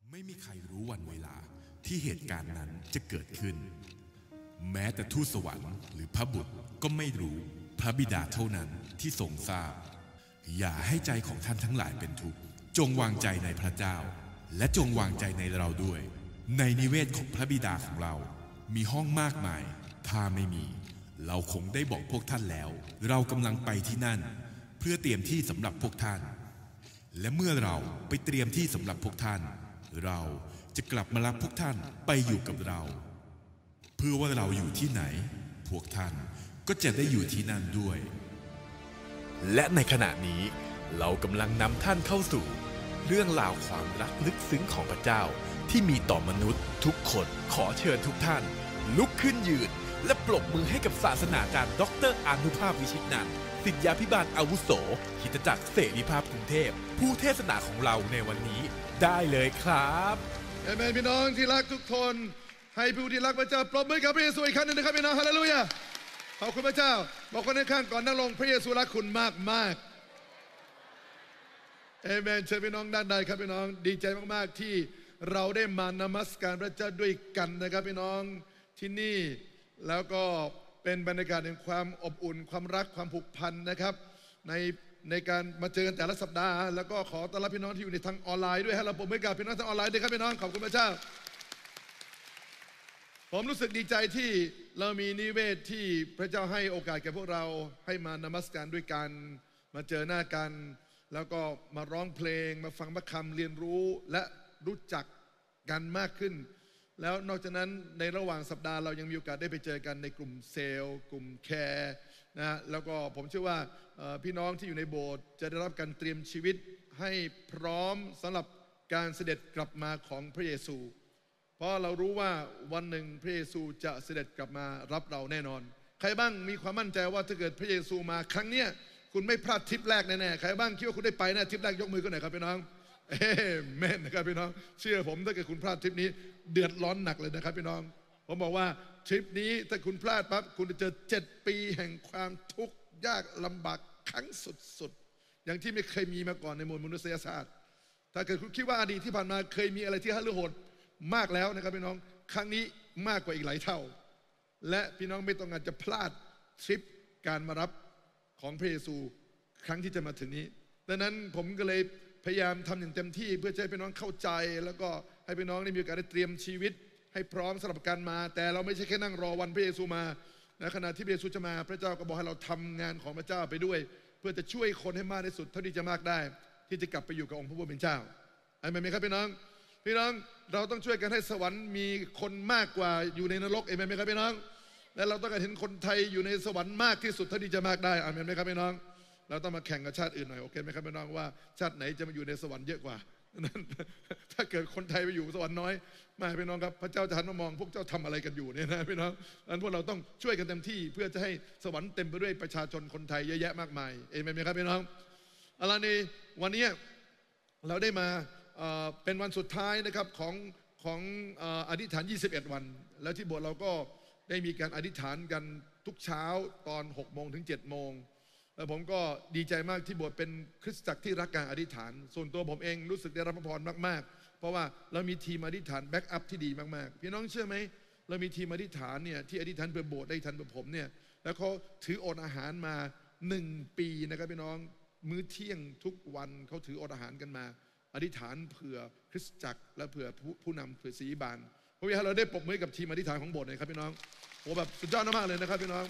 ไม่มีใครรู้วันเวลาที่เหตุการณ์นั้นจะเกิดขึ้นแม้แต่ทูตสวรรค์หรือพระบุตรก็ไม่รู้พระบิดาเท่านั้นที่ทรงทราบอย่าให้ใจของท่านทั้งหลายเป็นทุกข์จงวางใจในพระเจ้าและจงวางใจในเราด้วยในนิเวศของพระบิดาของเรามีห้องมากมายถ้าไม่มีเราคงได้บอกพวกท่านแล้วเรากำลังไปที่นั่นเพื่อเตรียมที่สำหรับพวกท่านและเมื่อเราไปเตรียมที่สำหรับพวกท่านเราจะกลับมารับพวกท่านไปอยู่กับเราเพื่อว่าเราอยู่ที่ไหนพวกท่านก็จะได้อยู่ที่นั่นด้วยและในขณะนี้เรากำลังนำท่านเข้าสู่เรื่องราวความรักลึกซึ้งของพระเจ้าที่มีต่อมนุษย์ทุกคนขอเชิญทุกท่านลุกขึ้นยืนและปรบมือให้กับศาสนาจารย์ดร.อานุภาพวิชิตนันท์ศิษยาภิบาลอาวุโสคริสตจักรเสรีภาพกรุงเทพผู้เทศนาของเราในวันนี้ได้เลยครับเอเมนพี่น้องที่รักทุกคนให้ผู้ที่รักพระเจ้าปรบมือกับพระเยซูอีกครั้งหนึ่งนะครับพี่น้องฮาเลลูยาขอบคุณพระเจ้าบอกคนข้างก่อนนั่งลงพระเยซูรักคุณมากมากเอเมนเชิญพี่น้องด้านใดครับพี่น้องดีใจมากๆที่เราได้มานมัสการพระเจ้าด้วยกันนะครับพี่น้องที่นี่แล้วก็เป็นบรรยากาศแห่งความอบอุ่นความรักความผูกพันนะครับในการมาเจอกันแต่ละสัปดาห์แล้วก็ขอต้อนรับพี่น้องที่อยู่ในทางออนไลน์ด้วยให้เราปรบมือกับพี่น้องทางออนไลน์ด้วยครับพี่น้องขอบคุณพระเจ้าผมรู้สึกดีใจที่เรามีนิเวศที่พระเจ้าให้โอกาสแก่พวกเราให้มานมัสการด้วยกันมาเจอหน้ากันแล้วก็มาร้องเพลงมาฟังพระคำเรียนรู้และรู้จักกันมากขึ้นแล้วนอกจากนั้นในระหว่างสัปดาห์เรายังมีโอกาสได้ไปเจอกันในกลุ่มเซลล์กลุ่มแคร์นะแล้วก็ผมเชื่อว่าพี่น้องที่อยู่ในโบสถ์จะได้รับการเตรียมชีวิตให้พร้อมสำหรับการเสด็จกลับมาของพระเยซูเพราะเรารู้ว่าวันหนึ่งพระเยซูจะเสด็จกลับมารับเราแน่นอนใครบ้างมีความมั่นใจว่าถ้าเกิดพระเยซูมาครั้งเนี้ยคุณไม่พลาดทริปแรกแน่ๆใครบ้างคิดว่าคุณได้ไปนะทริปแรกยกมือกันหน่อยครับพี่น้องเอเมนนะครับพี่น้องเชื่อผมถ้าเกิดคุณพลาดทริปนี้เดือดร้อนหนักเลยนะครับพี่น้องผมบอกว่าทริปนี้ถ้าคุณพลาดปั๊บคุณจะเจอ7 ปีแห่งความทุกข์ยากลำบากครั้งสุดๆอย่างที่ไม่เคยมีมาก่อนในมวลมนุษยชาติถ้าเกิดคุณคิดว่าอดีตที่ผ่านมาเคยมีอะไรที่ฮาลือโหดมากแล้วนะครับพี่น้องครั้งนี้มากกว่าอีกหลายเท่าและพี่น้องไม่ต้องการจะพลาดทริปการมารับของพระเยซูครั้งที่จะมาถึงนี้ดังนั้นผมก็เลยพยายามทำอย่างเต็มที่เพื่อให้พี่น้องเข้าใจแล้วก็ให้พี่น้องได้มีโอกาสได้เตรียมชีวิตให้พร้อมสำหรับการมาแต่เราไม่ใช่แค่นั่งรอวันพระเยซูมาในขณะที่พระเยซูจะมาพระเจ้าก็บอกให้เราทำงานของพระเจ้าไปด้วยเพื่อจะช่วยคนให้มากที่สุดเท่าที่จะมากได้ที่จะกลับไปอยู่กับองค์พระผู้เป็นเจ้าอาเมนไหมครับพี่น้องเราต้องช่วยกันให้สวรรค์มีคนมากกว่าอยู่ในนรกอาเมนไหมครับพี่น้องและเราต้องการเห็นคนไทยอยู่ในสวรรค์มากที่สุดเท่าที่จะมากได้อาเมนไหมครับพี่น้องเราต้องมาแข่งกับชาติอื่นหน่อยโอเคไหมครับพี่น้องว่าชาติไหนจะมาอยู่ในสวรรค์เยอะกว่านั้นถ้าเกิดคนไทยไปอยู่สวรรค์น้อยมาพี่น้องครับพระเจ้าจะหันมามองพวกเจ้าทำอะไรกันอยู่เนี่ยนะพี่น้องนั้นพวกเราต้องช่วยกันเต็มที่เพื่อจะให้สวรรค์เต็มไปด้วยประชาชนคนไทยเยอะแยะมากมายเอเมนไหมครับพี่น้องอะไรในวันนี้เราได้มาเป็นวันสุดท้ายนะครับของอธิษฐาน21 วันแล้วที่โบสถ์เราก็ได้มีการอธิษฐานกันทุกเช้าตอน6 โมงถึง7 โมงแล้วผมก็ดีใจมากที่โบสถ์เป็นคริสตจักรที่รักการอธิษฐานส่วนตัวผมเองรู้สึกได้รับพระพรมากๆเพราะว่าเรามีทีมอธิษฐานแบ็กอัพที่ดีมากๆพี่น้องเชื่อไหมเรามีทีมอธิษฐานเนี่ยที่อธิษฐานเพื่อโบสถ์ได้ทันเพื่อผมเนี่ยแล้วเขาถืออดอาหารมา1 ปีนะครับพี่น้องมื้อเที่ยงทุกวันเขาถืออดอาหารกันมาอธิษฐานเผื่อคริสตจักรและเผื่อผู้นำเผื่อศิริบาลเพราะว่าเราได้ปรบมือกับทีมอธิษฐานของโบสถ์เลยครับพี่น้องโอ้แบบสุดยอดมากเลยนะครับพี่น้อง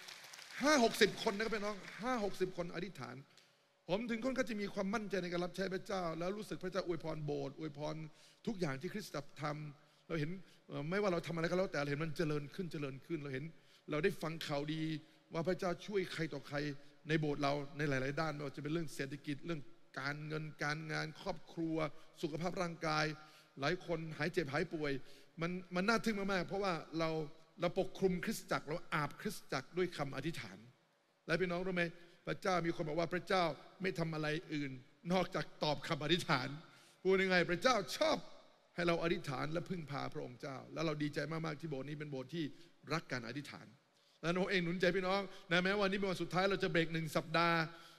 50-60 คนนะครับพี่น้อง50-60 คนอธิษฐานผมถึงคนก็จะมีความมั่นใจในการรับใช้พระเจ้าแล้วรู้สึกพระเจ้าอวยพรโบสถ์อวยพรทุกอย่างที่คริสตจักรทำเราเห็นไม่ว่าเราทำอะไรก็แล้วแต่เราเห็นมันเจริญขึ้นเราเห็นเราได้ฟังข่าวดีว่าพระเจ้าช่วยใครต่อใครในโบสถ์เราในหลายๆด้านไม่ว่าจะเป็นเรื่องเศรษฐกิจเรื่องการเงินการงานครอบครัวสุขภาพร่างกายหลายคนหายเจ็บหายป่วยมันน่าทึ่งมากๆเพราะว่าเราปกคลุมคริสตจักรเราอาบคริสตจักรด้วยคำอธิษฐานและพี่น้องรู้ไหมพระเจ้ามีคนบอกว่าพระเจ้าไม่ทำอะไรอื่นนอกจากตอบคำอธิษฐานพูดยังไงพระเจ้าชอบให้เราอธิษฐานและพึ่งพาพระองค์เจ้าแล้วเราดีใจมากๆที่โบสถ์นี้เป็นโบสถ์ที่รักการอธิษฐานและโนเองหนุนใจพี่น้องนะแม้วันนี้เป็นวันสุดท้ายเราจะเบรก1 สัปดาห์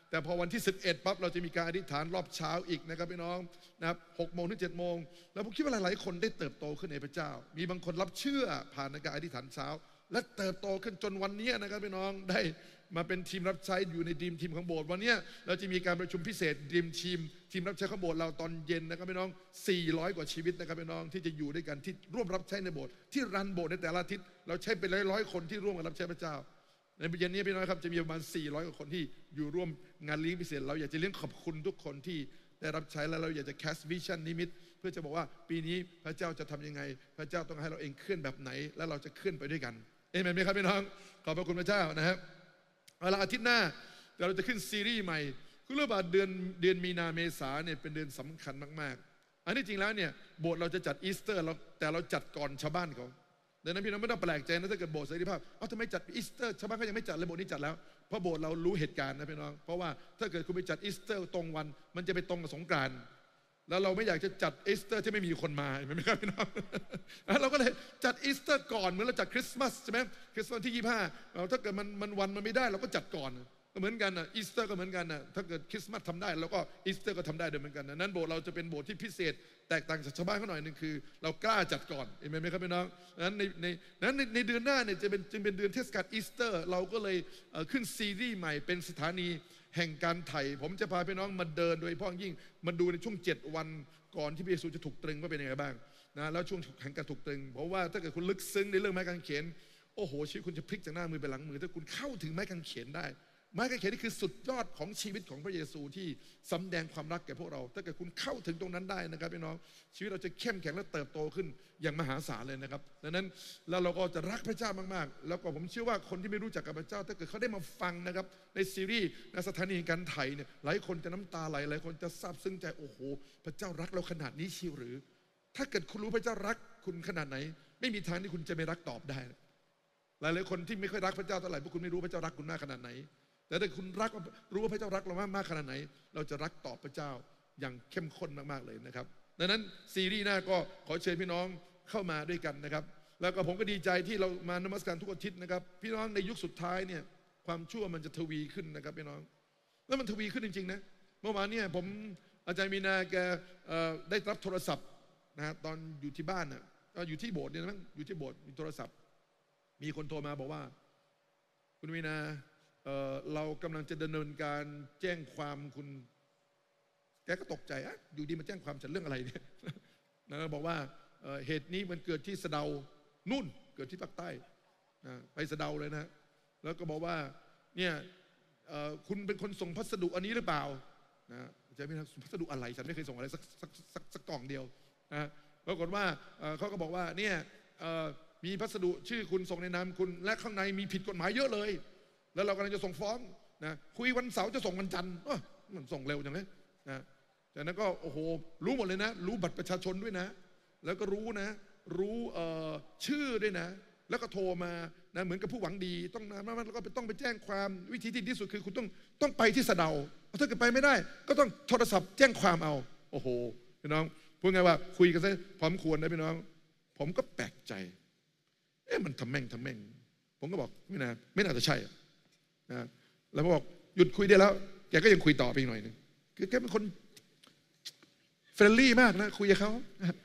แต่พอวันที่11ปั๊บเราจะมีการอธิษฐานรอบเช้าอีกนะครับพี่น้องนะครับ6 โมงถึง 7 โมงแล้วผมคิดว่าหลายๆคนได้เติบโตขึ้นในพระเจ้ามีบางคนรับเชื่อผ่านในการอธิษฐานเช้าและเติบโตขึ้นจนวันนี้นะครับพี่น้องได้มาเป็นทีมรับใช้อยู่ในดีมทีมของโบสถ์วันนี้เราจะมีการประชุมพิเศษดีมทีมรับใช้ของโบสถ์เราตอนเย็นนะครับพี่น้อง400 กว่าชีวิตนะครับพี่น้องที่จะอยู่ด้วยกันที่ร่วมรับใช้ในโบสถ์ที่รันโบสถ์ในแต่ละอาทิตย์เราใช้เป็นร้อยๆคนที่ร่วมกันรับใช้พระเจ้าในเย็นนี้พี่น้องครับจะมีประมาณ400 กว่าคนที่อยู่ร่วมงานเลี้ยงพิเศษเราอยากจะเลี้ยงขอบคุณทุกคนที่ได้รับใช้และเราอยากจะแคสต์วิชั่นนิมิตเพื่อจะบอกว่าปีนี้พระเจ้าจะทำยังไงพระเจ้าต้องให้เราเองเคลื่อนแบบไหนและเราจะเคลื่อนไปด้วยกันเอเมนไหมครับพี่น้องขอบพระคุณพระเจ้านะครับเอาละอาทิตย์หน้าเราจะขึ้นซีรีส์ใหม่คุณรู้ป่ะเดือนมีนาเมษาเนี่ยเป็นเดือนสำคัญมากๆอันนี้จริงแล้วเนี่ยโบสถ์เราจะจัดอีสเตอร์แต่เราจัดก่อนชาวบ้านเขาดังนั้นพี่น้องไม่ต้องแปลกใจนะถ้าเกิดโบสถ์เสรีภาพทำไมจัดอีสเตอร์ชาวบ้านเขายังไม่จัดเลยโบสถ์นี้จัดแล้วเพราะโบสถ์เรารู้เหตุการณ์นะพี่น้องเพราะว่าถ้าเกิดคุณไปจัดอีสเตอร์ตรงวันมันจะไปตรงกับสงกรานต์แล้วเราไม่อยากจะจัดอีสเตอร์ที่ไม่มีคนมาเห็นไหมครับพี่น้องเราก็เลยจัดอีสเตอร์ก่อนเหมือนเราจัดคริสต์มาสใช่ไหมคริสต์มาสที่25ถ้าเกิดมันวันมันไม่ได้เราก็จัดก่อนก็เหมือนกันนะอีสเตอร์ก็เหมือนกันนะถ้าเกิดคริสต์มาสทำได้เราก็อีสเตอร์ก็ทำได้ด้วยเหมือนกันนั้นโบสถ์เราจะเป็นโบสถ์ที่พิเศษแตกต่างจากชาวบ้านเขาหน่อยนึงคือเรากล้าจัดก่อนเห็นไหมครับพี่น้องนั้นในเดือนหน้าเนี่ยจึงเป็นเดือนเทศกาลอีสเตอร์เราก็เลยขึ้นซีรีส์ใหม่เป็นสถานีแห่งการไถ่ผมจะพาพี่น้องมาเดินโดยเฉพาะยิ่งมาดูในช่วง7 วันก่อนที่พระเยซูจะถูกตรึงว่าเป็นยังไงบ้างนะแล้วช่วงแห่งการถูกตรึงเพราะว่าถ้าเกิดคุณลึกซึ้งในเรื่องไม้กางเขนโอ้โหชีวิตคุณจะพลิกจากหน้ามือไปหลังมือถ้าคุณเข้าถึงไม้กางเขนได้ไม้กางเขนนี่คือสุดยอดของชีวิตของพระเยซูที่สำแดงความรักแก่พวกเราถ้าเกิดคุณเข้าถึงตรงนั้นได้นะครับพี่น้องชีวิตเราจะเข้มแข็งและเติบโตขึ้นอย่างมหาศาลเลยนะครับดังนั้นแล้วเราก็จะรักพระเจ้ามากๆแล้วก็ผมเชื่อว่าคนที่ไม่รู้จักกับพระเจ้าถ้าเกิดเขาได้มาฟังนะครับในซีรีส์ในสถานีการไถ่เนี่ยหลายคนจะน้ำตาไหลหลายคนจะซาบซึ้งใจโอ้โหพระเจ้ารักเราขนาดนี้ชีวหรือถ้าเกิดคุณรู้พระเจ้ารักคุณขนาดไหนไม่มีทางที่คุณจะไม่รักตอบได้หลายคนที่ไม่ค่อยรักพระเจ้าเท่าไหร่เพราะคุณไม่รู้พระเจ้ารักคุณมากขนาดไหนแต่ถ้าคุณรู้ว่าพระเจ้ารักเรามากขนาดไหนเราจะรักตอบพระเจ้าอย่างเข้มข้นมากๆเลยนะครับดังนั้นซีรีส์หน้าก็ขอเชิญพี่น้องเข้ามาด้วยกันนะครับแล้วก็ผมก็ดีใจที่เรามานมัสการทุกอาทิตย์นะครับพี่น้องในยุคสุดท้ายเนี่ยความชั่วมันจะทวีขึ้นนะครับพี่น้องแล้วมันทวีขึ้นจริงๆนะเมื่อวานเนี่ยผมอาจารย์มีนาแกได้รับโทรศัพท์นะตอนอยู่ที่บ้านน่ะอยู่ที่โบสถ์เนี่ยนะอยู่ที่โบสถ์มีโทรศัพท์มีคนโทรมาบอกว่าคุณมีนาเรากำลังจะดำเนินการแจ้งความคุณแกก็ตกใจอยู่ดีมาแจ้งความฉันเรื่องอะไรเนี่ยนะบอกว่าเหตุนี้มันเกิดที่สะเดานู่นเกิดที่ภาคใต้ไปสะเดาเลยนะแล้วก็บอกว่าเนี่ยคุณเป็นคนส่งพัสดุอันนี้หรือเปล่านะจะไม่ส่งพัสดุอะไรฉันไม่เคยส่งอะไรสักกล่องเดียวนะปรากฏว่าเขาก็บอกว่าเนี่ยมีพัสดุชื่อคุณส่งในนามคุณและข้างในมีผิดกฎหมายเยอะเลยแล้วเรากำลังจะส่งฟ้องนะคุยวันเสาร์จะส่งวันจันทร์มันส่งเร็วจังเลยนะจากนั้นก็โอ้โหรู้หมดเลยนะรู้บัตรประชาชนด้วยนะแล้วก็รู้นะรู้ชื่อด้วยนะแล้วก็โทรมานะเหมือนกับผู้หวังดีต้องนะแล้วก็ต้องไปแจ้งความวิธีที่ดีที่สุดคือคุณต้องไปที่สะเดาถ้าเกิดไปไม่ได้ก็ต้องโทรศัพท์แจ้งความเอาโอ้โหพี่น้องพูดไงว่าคุยกันซะพร้อมควรนะพี่น้องผมก็แปลกใจมันทำแม่งผมก็บอกไม่น่าจะใช่นะแล้วบอกหยุดคุยได้แล้วแกก็ยังคุยต่อไปอีกหน่อยนึงคือแกเป็นคนเฟรนลี่มากนะคุยกับเขา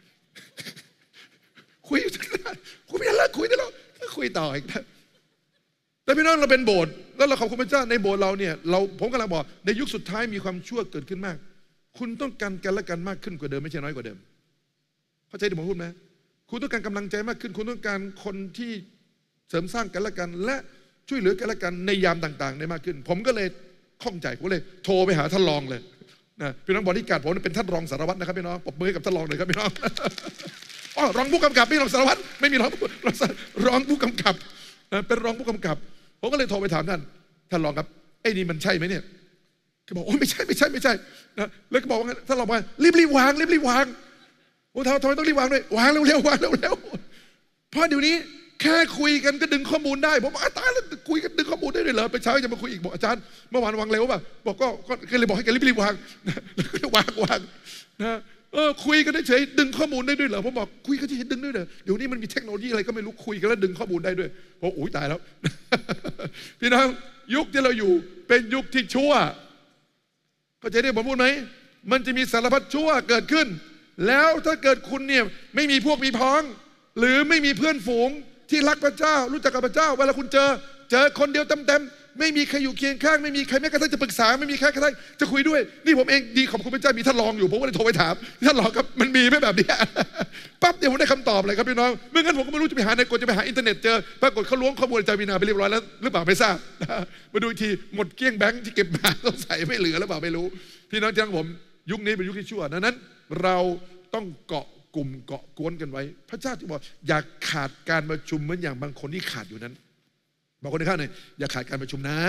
คุยไม่ได้แล้วคุยได้แล้วคุยต่ออีกนะแต่พี่น้องเราเป็นโบสถ์แล้วเราขอบคุณพระเจ้าในโบสถ์เราเนี่ยผมกำลังบอกในยุคสุดท้ายมีความชั่วเกิดขึ้นมากคุณต้องการกันและกันมากขึ้นกว่าเดิมไม่ใช่น้อยกว่าเดิมเข้าใจที่ผมพูดไหมคุณต้องการกำลังใจมากขึ้นคุณต้องการคนที่เสริมสร้างกันและกันและช่วยเหลือกันและกันในยามต่างๆได้มากขึ้นผมก็เลยข้องใจผมเลยโทรไปหาท่านรองเลยนะพี่น้องบริการผมเป็นท่านรองสารวัตรนะครับพี่น้องปรบมือกับท่านรองเลยครับพี่น้องรองผู้กำกับไม่รองสารวัตรไม่มีรองผู้กำกับเป็นรองผู้กำกับผมก็เลยโทรไปถามท่านรองครับไอ้นี่มันใช่ไหมเนี่ยเขาบอกโอ้ไม่ใช่นะแล้วก็บอกว่าท่านรองว่ารีบวางโอ้ทำไมต้องรีบวางด้วยวางเร็วเพราะเดี๋ยวนี้แค่คุยกันก็ดึงข้อมูลได้ผมตายแล้วคุยกันดึงข้อมูลได้เลยเหรอไปเช้าจะมาคุยอีกบอกอาจารย์เมื่อวานวางเร็วป่ะบอกก็เลยบอกให้แกรีบวางแล้วก็วางนะคุยกันได้เฉยดึงข้อมูลได้ด้วยเหรอผมบอกคุยกันเฉยดึงด้วยเหรอเดี๋ยวนี้มันมีเทคโนโลยีอะไรก็ไม่รู้คุยกันแล้วดึงข้อมูลได้ด้วยผมอุ้ยตายแล้วพี่น้องยุคที่เราอยู่เป็นยุคที่ชั่วเข้าใจที่ผมพูดไหมมันจะมีสารพัดชั่วเกิดขึ้นแล้วถ้าเกิดคุณเนี่ยไม่มีพวกมีพ้องหรือไม่มีเพื่อนฝูงที่รักพระเจ้ารู้จักกับพระเจ้าเวลาคุณเจอคนเดียวเต็มไม่มีใครอยู่เคียงข้างไม่มีใครแม้กระทั่งจะปรึกษาไม่มีใครกระทั่งจะคุยด้วยนี่ผมเองดีขอบคุณพระเจ้ามีท่านรองอยู่ผมก็เลยโทรไปถามท่านรองครับมันมีไหมแบบนี้ปั๊บเดี๋ยวผมได้คำตอบเลยครับพี่น้องไม่งั้นผมก็ไม่รู้จะไปหาในกฎจะไปหาอินเทอร์เน็ตเจอปรากฏเขาล้วงข้อมูลอาจารย์วีนาไปเรียบร้อยแล้วหรือเปล่าไม่ทราบมาดูอีกทีหมดเกลี้ยงแบงค์ที่เก็บมาต้องใส่ไม่เหลือหรือเปล่าไม่รู้พี่น้องที่รักผมยุคนี้เป็นยุคที่ชั่วดังนั้นเราต้องเกาะกลุ่มเกาะกวนกันไว้พระเจ้าที่บอกอย่าขาดการประชุมเหมือนอย่างบางคนที่ขาดอยู่นั้นบอกคนในข้างหนึ่งอย่าขาดการประชุมนะ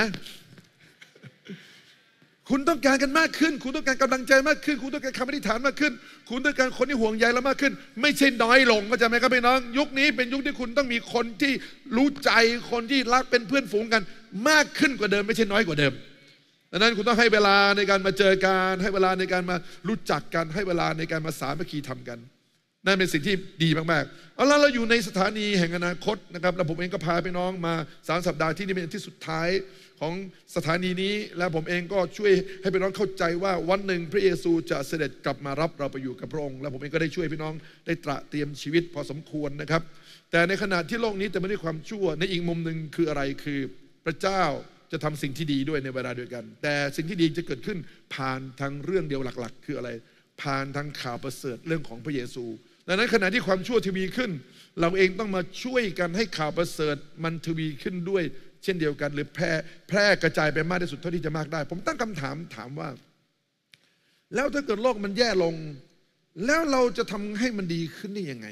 คุณต้องการกันมากขึ้นคุณต้องการกำลังใจมากขึ้นคุณต้องการคำอธิษฐานมากขึ้นคุณต้องการคนที่ห่วงใยเรามากขึ้นไม่ใช่น้อยลงเข้าใจไหมครับพี่น้องยุคนี้เป็นยุคที่คุณต้องมีคนที่รู้ใจคนที่รักเป็นเพื่อนฝูงกันมากขึ้นกว่าเดิมไม่ใช่น้อยกว่าเดิมดังนั้นคุณต้องให้เวลาในการมาเจอกันให้เวลาในการมารู้จักกันให้เวลาในการมาสามัคคีทำกันนั่นเป็นสิ่งที่ดีมากๆเอาล่ะเราอยู่ในสถานีแห่งอนาคตนะครับแล้วผมเองก็พาพี่น้องมา3 สัปดาห์ที่นี่เป็นที่สุดท้ายของสถานีนี้และผมเองก็ช่วยให้พี่น้องเข้าใจว่าวันหนึ่งพระเยซูจะเสด็จกลับมารับเราไปอยู่กับพระองค์และผมเองก็ได้ช่วยพี่น้องได้ตระเตรียมชีวิตพอสมควรนะครับแต่ในขณะที่โลกนี้แต่ไม่ได้ความชั่วในอีกมุมหนึ่งคืออะไรคือพระเจ้าจะทำสิ่งที่ดีด้วยในเวลาเดียวกันแต่สิ่งที่ดีจะเกิดขึ้นผ่านทางเรื่องเดียวหลักๆคืออะไรผ่านทางข่าวประเสริฐเรื่องของพระเยซูดังนั้นขณะที่ความชั่วทวีขึ้นเราเองต้องมาช่วยกันให้ข่าวประเสริฐมันทวีขึ้นด้วยเช่นเดียวกันหรือแพร่กระจายไปมากที่สุดเท่าที่จะมากได้ผมตั้งคำถามว่าแล้วถ้าเกิดโลกมันแย่ลงแล้วเราจะทำให้มันดีขึ้นได้ยังไง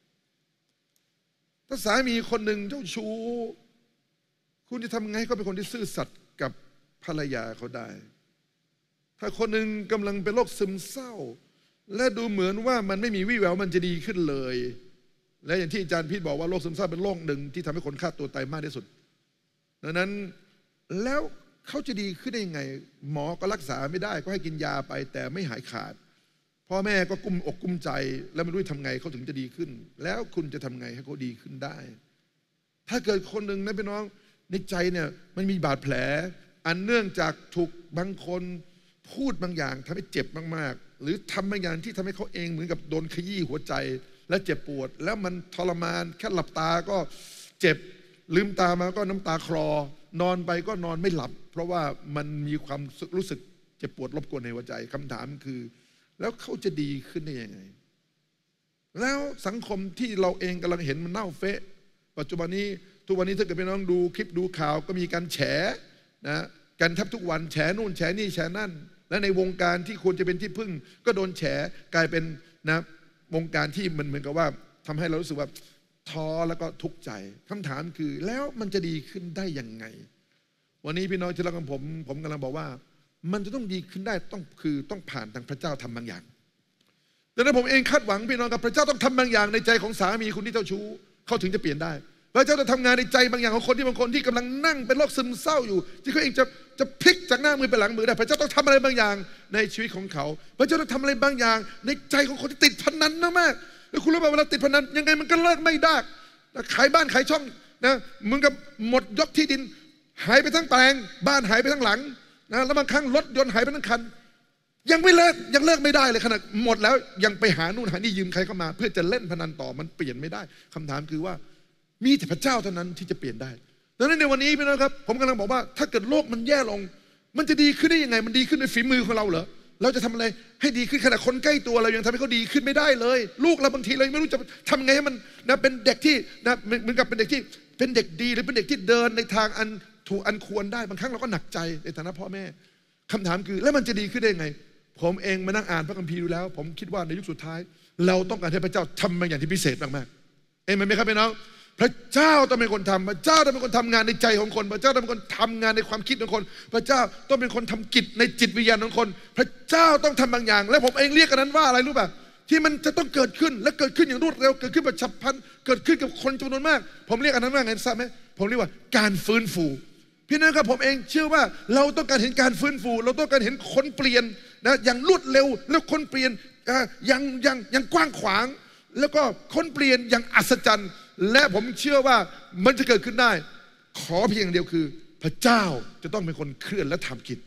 ถ้าสามีคนหนึ่งเจ้าชู้คุณจะทำไงให้เขาเป็นคนที่ซื่อสัตย์กับภรรยาเขาได้ถ้าคนหนึ่งกำลังเป็นโรคซึมเศร้าและดูเหมือนว่ามันไม่มีวี่แววมันจะดีขึ้นเลยและอย่างที่อาจารย์พีทบอกว่าโรคซึมเศร้าเป็นโรคหนึ่งที่ทำให้คนฆ่าตัวตายมากที่สุดดังนั้นแล้วเขาจะดีขึ้นได้ยังไงหมอก็รักษาไม่ได้ก็ให้กินยาไปแต่ไม่หายขาดพ่อแม่ก็กุ้มอกกุ้มใจแล้วไม่รู้ทำไงเขาถึงจะดีขึ้นแล้วคุณจะทำไงให้เขาดีขึ้นได้ถ้าเกิดคนหนึ่งนะพี่น้องในใจเนี่ยมันมีบาดแผลอันเนื่องจากถูกบางคนพูดบางอย่างทำให้เจ็บมากๆหรือทำบางอย่างที่ทำให้เขาเองเหมือนกับโดนขยี้หัวใจและเจ็บปวดแล้วมันทรมานแค่หลับตาก็เจ็บลืมตามาก็น้ำตาคลอนอนไปก็นอนไม่หลับเพราะว่ามันมีความรู้สึกเจ็บปวดรบกวนในหัวใจคำถามคือแล้วเขาจะดีขึ้นได้ยังไงแล้วสังคมที่เราเองกำลังเห็นมันเน่าเฟะปัจจุบันนี้ทุกวันนี้ถ้าเกิดพี่น้องดูคลิปดูข่าวก็มีการแฉนะกันแทบทุกวันแฉนู่นแฉนี่แฉนั่นและในวงการที่ควรจะเป็นที่พึ่งก็โดนแฉกลายเป็นนะวงการที่มันเหมือนกับว่าทำให้เรารู้สึกว่าท้อแล้วก็ทุกข์ใจคำถามคือแล้วมันจะดีขึ้นได้ยังไงวันนี้พี่น้องที่รักของผมกำลังบอกว่ามันจะต้องดีขึ้นได้ต้องผ่านทางพระเจ้าทำบางอย่างดังนั้นผมเองคาดหวังพี่น้องกับพระเจ้าต้องทำบางอย่างในใจของสามีคุณที่เจ้าชู้เขาถึงจะเปลี่ยนได้พระเจ้าจะทำงานในใจบางอย่างของคนที่บางคนที่กำลังนั่งเป็นโรคซึมเศร้าอยู่ที่เขาเองจะพลิกจากหน้ามือไปหลังมือได้พระเจ้าต้องทำอะไรบางอย่างในชีวิตของเขาพระเจ้าต้องทำอะไรบางอย่างในใจของคนที่ติดพนันมากแล้วคุณรู้ไหมเวลาติดพนันยังไงมันก็เลิกไม่ได้ขายบ้านขายช่องนะมึงกับหมดยกที่ดินหายไปทั้งแปลงบ้านหายไปทั้งหลังนะแล้วบางครั้งรถยนต์หายไปทั้งคันยังไม่เลิกยังเลิกไม่ได้เลยขนาดหมดแล้วยังไปหานู่นหานี่ยืมใครเข้ามาเพื่อจะเล่นพนันต่อมันเปลี่ยนไม่ได้คำถามคือว่ามีแต่พระเจ้าเท่านั้นที่จะเปลี่ยนได้ดังนั้นในวันนี้พี่น้องครับผมกำลังบอกว่าถ้าเกิดโลกมันแย่ลงมันจะดีขึ้นได้ยังไงมันดีขึ้นด้วยฝีมือของเราเหรอเราจะทำอะไรให้ดีขึ้นขนาดคนใกล้ตัวเรายังทำให้เขาดีขึ้นไม่ได้เลยลูกเราบางทีเราไม่รู้จะทำไงให้มันนะเป็นเด็กที่นะเหมือนกับเป็นเด็กที่เป็นเด็กดีหรือเป็นเด็กที่เดินในทางอันถูกอันควรได้บางครั้งเราก็หนักใจในฐานะพ่อแม่คำถามคือแล้วมันจะดีขึ้นได้ยังไงผมเองมานั่งอ่านพระคัมภีร์ดูแล้วผมคิดว่าในยุคสุดท้ายเราต้องการให้พระเจ้าทำบางอย่างที่พิเศษมากๆเอ็นไหมครับพี่น้องพระเจ้าต้องเป็นคนทำพระเจ้าต้องเป็นคนทำงานในใจของคนพระเจ้าต้องเป็นคนทำงานในความคิดของคนพระเจ้าต้องเป็นคนทำกิจในจิตวิญญาณของคนพระเจ้าต้องทำบางอย่างและผมเองเรียกกันนั้นว่าอะไรรู้ป่ะที่มันจะต้องเกิดขึ้นและเกิดขึ้นอย่างรวดเร็วเกิดขึ้นแบบฉับพลันเกิดขึ้นกับคนจำนวนมากผมเรียกอันนั้นว่าไงทราบไหมผมเรียกว่าการฟื้นฟูพี่น้องครับผมเองเชื่อว่าเราต้องการเห็นการฟื้นฟูเราต้องการเห็นคนเปลี่ยนนะอย่างรวดเร็วแล้วคนเปลี่ยนอย่างกว้างขวางแล้วก็คนเปลี่ยนอย่างอัศจรรย์และผมเชื่อว่ามันจะเกิดขึ้นได้ขอเพียงเดียวคือพระเจ้าจะต้องเป็นคนเคลื่อนและทำกิจ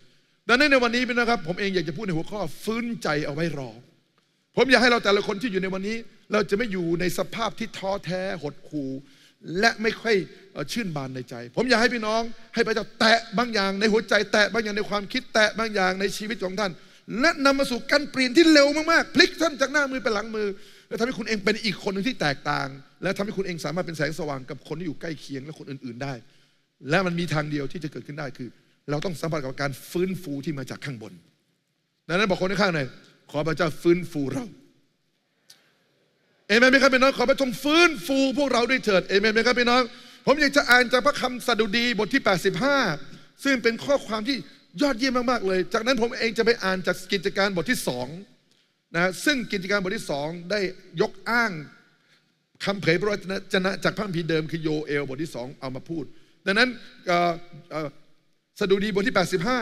ดังนั้นในวันนี้นะครับผมเองอยากจะพูดในหัวข้อฟื้นใจเอาไว้รอผมอยากให้เราแต่ละคนที่อยู่ในวันนี้เราจะไม่อยู่ในสภาพที่ท้อแท้หดหู่และไม่ค่อยชื่นบานในใจผมอยากให้พี่น้องให้พระเจ้าแตะบางอย่างในหัวใจแตะบางอย่างในความคิดแตะบางอย่างในชีวิตของท่านและนำมาสู่การเปลี่ยนที่เร็วมากๆพลิกท่านจากหน้ามือไปหลังมือและทำให้คุณเองเป็นอีกคนหนึ่งที่แตกต่างและทำให้คุณเองสามารถเป็นแสงสว่างกับคนที่อยู่ใกล้เคียงและคนอื่นๆได้และมันมีทางเดียวที่จะเกิดขึ้นได้คือเราต้องสัมผัสกับการฟื้นฟูที่มาจากข้างบนดังนั้นบอกคนข้างๆหน่อยขอพระเจ้าฟื้นฟูเราเอเมนไหมครับพี่น้องขอพระเจ้าฟื้นฟูพวกเราด้วยเถิดเอเมนไหมครับพี่น้องผมอยากจะอ่านจากพระคำสดุดีบทที่85ซึ่งเป็นข้อความที่ยอดเยี่ยมมากๆเลยจากนั้นผมเองจะไปอ่านจากกิจการบทที่2นะซึ่งกิจการบทที่2ได้ยกอ้างคำเผยพระวจนะจากพระคัมภีร์เดิมคือโยเอลบทที่2เอามาพูดดังนั้นสดุดีบทที่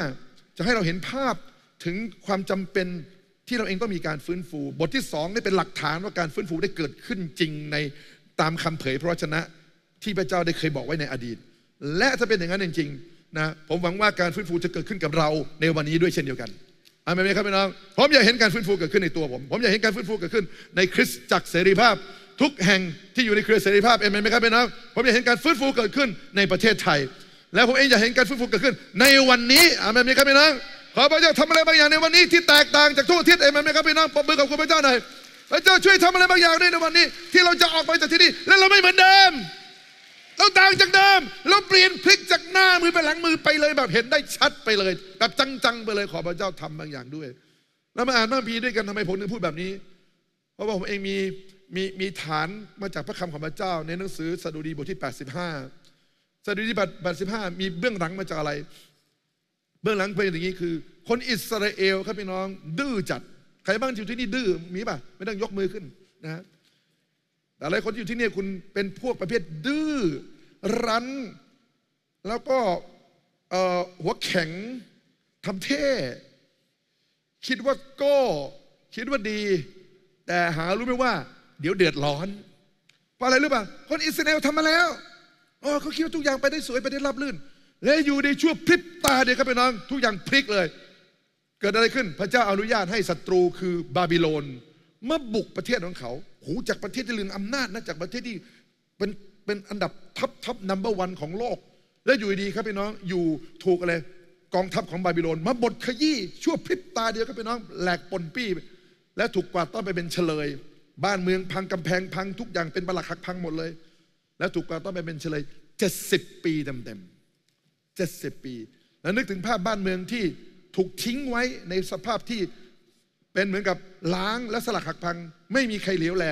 85จะให้เราเห็นภาพถึงความจำเป็นที่เราเองต้องมีการฟื้นฟูบทที่2นี่เป็นหลักฐานว่าการฟื้นฟูได้เกิดขึ้นจริงในตามคำเผยพระวจนะที่พระเจ้าได้เคยบอกไว้ในอดีตและถ้าเป็นอย่างนั้นจริงๆนะผมหวังว่าการฟื้นฟูจะเกิดขึ้นกับเราในวันนี้ด้วยเช่นเดียวกันอาเมนไหมครับพี่น้องผมอยากเห็นการฟื้นฟูเกิดขึ้นในตัวผมอยากเห็นการฟื้นฟูเกิดขึ้นในคริสตจักรเสรีภาพทุกแห่งที่อยู่ในเครือเสรีภาพเอเมนไหมครับพี่น้องผมอยากเห็นการฟื้นฟูเกิดขึ้นในประเทศไทยและผมเองอยากเห็นการฟื้นฟูเกิดขึ้นในวันนี้อาเมนไหมครับพี่น้องขอพระเจ้าทำอะไรบางอย่างในวันนี้ที่แตกต่างจากทั่วทิศเอเมนไหมครับพี่น้องปรบมือกับพระเจ้าหน่อยพระเจ้าช่วยทำอะไรบางอย่างในวันนี้ที่เราจะออกไปจากที่นี่และเราไม่เหมือนเดิมเราต่างจากเดิมเราเปลี่ยนพลิกจากหน้ามือไปหลังมือไปเลยแบบเห็นได้ชัดไปเลยแบบจังๆไปเลยขอพระเจ้าทำบางอย่างด้วยแล้วมาอ่านพระคัมภีร์ด้วยกันทำไมผมถึงพูดแบบนี้เพราะว่าผมเองมีฐานมาจากพระคำของพระเจ้าในหนังสือสดุดีบทที่85สดุดีบท85มีเบื้องหลังมาจากอะไรเบื้องหลังเป็นอย่างนี้คือคนอิสราเอลครับพี่น้องดื้อจัดใครบ้างอยู่ที่นี่ดื้อมีป่ะไม่ต้องยกมือขึ้นนะแต่หลายคนอยู่ที่นี่คุณเป็นพวกประเภทดื้อรั้นแล้วก็หัวแข็งทำเท่คิดว่าโก้คิดว่าดีแต่หารู้ไหมว่าเดี๋ยวเดือดร้อนเพราะอะไรรู้ป่ะคนอิสราเอลทำมาแล้วเขาคิดว่าทุกอย่างไปได้สวยไปได้ราบรื่นและอยู่ในช่วงพริบตาเดียวครับพี่น้องทุกอย่างพลิกเลยเกิดอะไรขึ้นพระเจ้าอนุญาตให้ศัตรูคือบาบิโลนมาบุกประเทศของเขาจากประเทศที่ลืมอำนาจนะจากประเทศที่เป็นอันดับท็อปนัมเบอร์วันของโลกและอยู่ดีครับพี่น้องอยู่ถูกอะไรกองทัพของบาบิโลนมาบดขยี้ชั่วพริบตาเดียวครับพี่น้องแหลกปนปี้และถูกกวาดต้อนไปเป็นเฉลยบ้านเมืองพังกำแพงพังทุกอย่างเป็นปรักหักพังหมดเลยและถูกกวาดต้อนไปเป็นเฉลย70 ปีเต็ม70 ปีแล้วนึกถึงภาพบ้านเมืองที่ถูกทิ้งไว้ในสภาพที่เป็นเหมือนกับล้างและสลักหักพังไม่มีใครเหลียวแล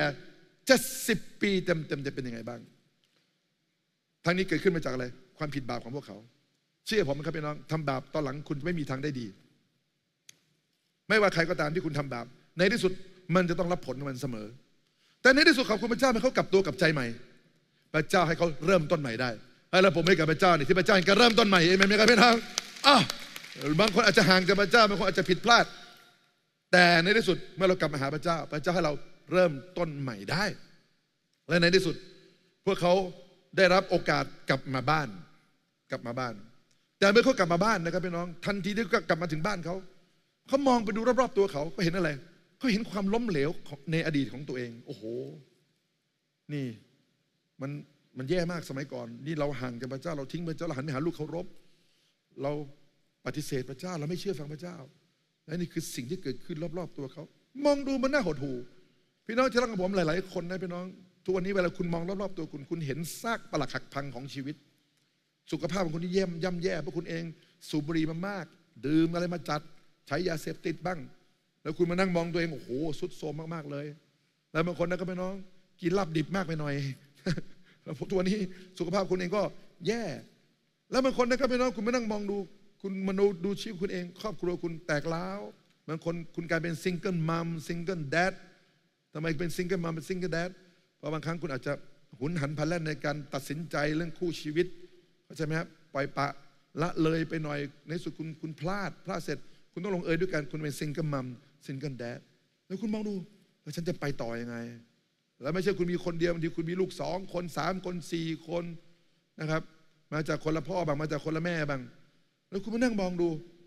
70 ปีเต็มจะเป็นยังไงบ้างทั้งนี้เกิดขึ้นมาจากอะไรความผิดบาปของพวกเขาเชื่อผมครับพี่น้องทำบาปตอนหลังคุณไม่มีทางได้ดีไม่ว่าใครก็ตามที่คุณทำบาปในที่สุดมันจะต้องรับผลของมันเสมอแต่ในที่สุดขอบคุณพระเจ้าให้เขากลับตัวกลับใจใหม่พระเจ้าให้เขาเริ่มต้นใหม่ได้แล้วผมให้กับพระเจ้าเนี่ยที่พระเจ้าให้การเริ่มต้นใหม่เองไหมครับพี่น้องบางคนอาจจะห่างจากพระเจ้าบางคนอาจจะผิดพลาดแต่ในที่สุดเมื่อเรากลับมาหาพระเจ้าพระเจ้าให้เราเริ่มต้นใหม่ได้และในที่สุดพวกเขาได้รับโอกาสกลับมาบ้านแต่เมื่อเขากลับมาบ้านนะครับพี่น้องทันทีที่กลับมาถึงบ้านเขามองไปดูรอบๆตัวเขาเห็นอะไรเขาเห็นความล้มเหลวในอดีตของตัวเองโอ้โหนี่มันแย่มากสมัยก่อนนี่เราห่างจากพระเจ้าเราทิ้งพระเจ้าเราหันไปหาลูกเคารพเราปฏิเสธพระเจ้าเราไม่เชื่อฟังพระเจ้าและนี่คือสิ่งที่เกิดขึ้นรอบๆตัวเขามองดูมันน่าหดหู่พี่น้องจะรักกับผมหลายๆคนนะพี่น้องทุกวันนี้เวลาคุณมองรอบๆตัวคุณเห็นซากปรักหักพังของชีวิตสุขภาพของคุณที่ย่ำแย่เพราะคุณเองสูบบุหรี่มามากดื่มอะไรมาจัดใช้ยาเสพติดบ้างแล้วคุณมานั่งมองตัวเองโอ้โหสุดโทรมมากๆเลยแล้วบางคนนะก็พี่น้องกินลาบดิบมากไปหน่อยทุกวันนี้สุขภาพคุณเองก็แย่แล้วบางคนนะครับพี่น้องคุณมานั่งมองดูคุณมโนดูชีวิตคุณเองครอบครัวคุณแตกร้าวบางคนคุณกลายเป็นซิงเกิลมัมซิงเกิลแดดทำไมเป็นซิงเกิลมัมเป็นซิงเกิลแดดเพราะบางครั้งคุณอาจจะหุนหันพลันแล่นในการตัดสินใจเรื่องคู่ชีวิตเข้าใจไหมครับปล่อยปะละเลยไปหน่อยในสุดคุณพลาดเสร็จคุณต้องลงเอยด้วยกันคุณเป็นซิงเกิลมัมซิงเกิลแดดแล้วคุณมองดูว่าฉันจะไปต่อยังไงแล้วไม่ใช่คุณมีคนเดียวบางทีคุณมีลูก2 คน3 คน4 คนนะครับมาจากคนละพ่อบางมาจากคนละแม่บางแล้วคุณมานั่งมองดู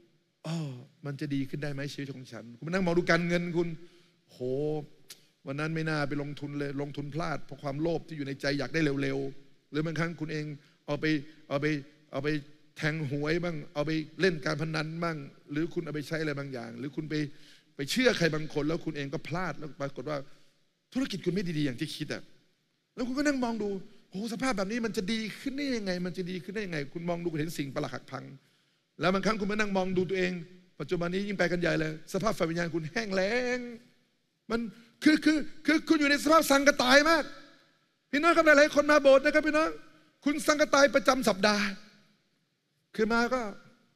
มันจะดีขึ้นได้ไหมชีวิตของฉันคุณมานั่งมองดูการเงินคุณโหวันนั้นไม่น่าไปลงทุนเลยลงทุนพลาดเพราะความโลภที่อยู่ในใจอยากได้เร็วๆหรือบางครั้งคุณเองเอาไปแทงหวยบ้างเอาไปเล่นการพนันบ้างหรือคุณเอาไปใช้อะไรบางอย่างหรือคุณไปเชื่อใครบางคนแล้วคุณเองก็พลาดแล้วปรากฏว่าธุรกิจคุณไม่ดีๆอย่างที่คิดแล้วคุณก็นั่งมองดูโอ้สภาพแบบนี้มันจะดีขึ้นได้ยังไงมันจะดีขึ้นได้ยังไงคุณมองดูคุณเห็นสิ่งประหลาดหักพังแล้วบางครั้งคุณมานั่งมองดูตัวเองปัจจุบันนี้ยิ่งไปกันใหญ่เลยสภาพฝ่ายวิญญาณคุณแห้งแล้งมันคือคุณอยู่ในสภาพสังกตายมากพี่น้องครับหลายๆคนมาโบสถ์นะครับพี่น้องคุณสังกตายประจำสัปดาห์คือมาก็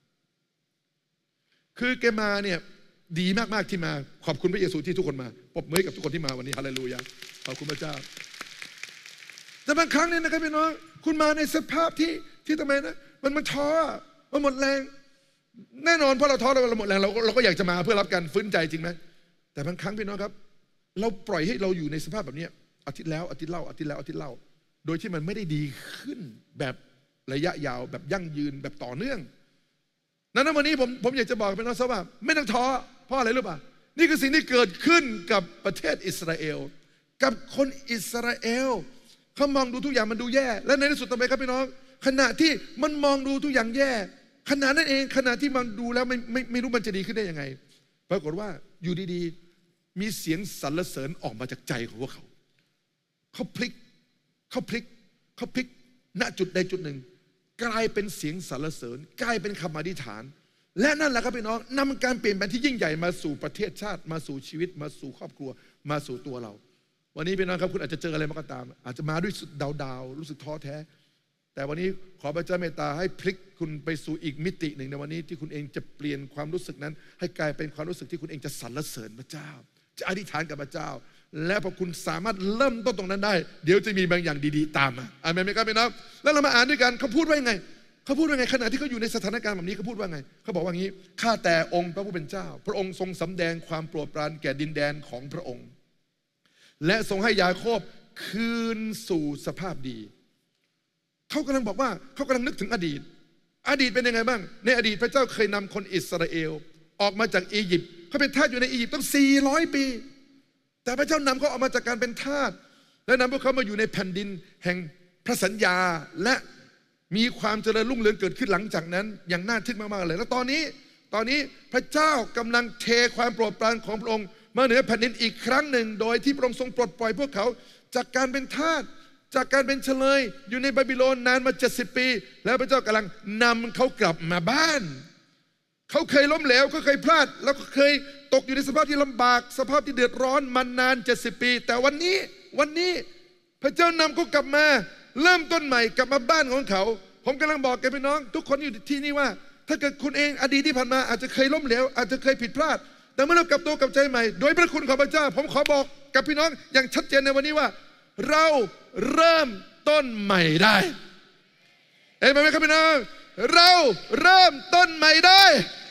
คือแกมาเนี่ยดีมากๆที่มาขอบคุณพระเยซูที่ทุกคนมาปรบมือกับทุกคนที่มาวันนี้ฮาเลลูยาขอบคุณพระเจ้าแต่บางครั้งเนี่ยนะครับพี่น้องคุณมาในสภาพที่ทำไมนะมันท้อมันหมดแรงแน่นอนเพราะเราท้อเราหมดแรงเราก็อยากจะมาเพื่อรับการฟื้นใจจริงไหมแต่บางครั้งพี่น้องครับเราปล่อยให้เราอยู่ในสภาพแบบนี้อาทิตย์แล้วอาทิตย์เล่าอาทิตย์แล้วอาทิตย์เล่าโดยที่มันไม่ได้ดีขึ้นแบบระยะยาวแบบยั่งยืนแบบต่อเนื่องนั้นวันนี้ผมอยากจะบอกพี่น้องว่าไม่ต้องท้อเพราะอะไรรู้ป่ะนี่คือสิ่งที่เกิดขึ้นกับประเทศอิสราเอลกับคนอิสราเอลเขามองดูทุกอย่างมันดูแย่และในที่สุดทำไมครับพี่น้องขณะที่มันมองดูทุกอย่างแย่ขณะนั้นเองขณะที่มันดูแล้วไม่รู้มันจะดีขึ้นได้ยังไงปรากฏว่าอยู่ดีๆมีเสียงสรรเสริญออกมาจากใจของพวกเขาพลิกณจุดใดจุดหนึ่งกลายเป็นเสียงสรรเสริญกลายเป็นคำอธิษฐานและนั่นแหละครับพี่น้องนำการเปลี่ยนแปลงที่ยิ่งใหญ่มาสู่ประเทศชาติมาสู่ชีวิตมาสู่ครอบครัวมาสู่ตัวเราวันนี้พี่น้องครับคุณอาจจะเจออะไรมาก็ตามอาจจะมาด้วยดาวรู้สึกท้อแท้แต่วันนี้ขอพระเจ้าเมตตาให้พลิกคุณไปสู่อีกมิติหนึ่งในวันนี้ที่คุณเองจะเปลี่ยนความรู้สึกนั้นให้กลายเป็นความรู้สึกที่คุณเองจะสรรเสริญพระเจ้าจะอธิษฐานกับพระเจ้าและพอคุณสามารถเริ่มต้นตรงนั้นได้เดี๋ยวจะมีบางอย่างดีๆตามมาอาเมนไหมครับพี่น้องแล้วเรามาอ่านด้วยกันเขาพูดว่ายังไงขณะที่เขาอยู่ในสถานการณ์แบบนี้เขาพูดว่าไงเขาบอกว่างี้ข้าแต่องค์พระผู้เป็นเจ้าพระองค์ทรงสำแดงความโปรดปรานแก่ดินแดนของพระองค์และทรงให้ยาโคบคืนสู่สภาพดีเขากำลังบอกว่าเขากำลังนึกถึงอดีตเป็นยังไงบ้างในอดีตพระเจ้าเคยนำคนอิสราเอลออกมาจากอียิปต์เขาเป็นทาสอยู่ในอียิปต์ตั้ง400 ปีแต่พระเจ้านำเขาออกมาจากการเป็นทาสและนำพวกเขามาอยู่ในแผ่นดินแห่งพระสัญญาและมีความเจริญรุ่งเรืองเกิดขึ้นหลังจากนั้นอย่างน่าทึ่งมากๆเลยแล้วตอนนี้พระเจ้ากำลังเทความโปรดปรานของพระองค์มาเหนือแผ่นดินอีกครั้งหนึ่งโดยที่พระองค์ทรงปลดปล่อยพวกเขาจากการเป็นทาสจากการเป็นเฉลยอยู่ในบาบิโลนนานมา70 ปีแล้วพระเจ้ากำลังนำเขากลับมาบ้านเขาเคยล้มเหลวเขาเคยพลาดแล้วก็เคยตกอยู่ในสภาพที่ลำบากสภาพที่เดือดร้อนมานาน70 ปีแต่วันนี้พระเจ้านำเขากลับมาเริ่มต้นใหม่กลับมาบ้านของเขาผมกำลังบอกแกพี่น้องทุกคนอยู่ที่นี่ว่าถ้าเกิดคุณเองอดีตที่ผ่านมาอาจจะเคยล้มเหลวอาจจะเคยผิดพลาดแต่เมื่อเรากลับตัวกลับใจใหม่โดยพระคุณของพระเจ้าผมขอบอกกับพี่น้องอย่างชัดเจนในวันนี้ว่าเราเริ่มต้นใหม่ได้เห็นไหมครับพี่น้องเราเริ่มต้นใหม่ได้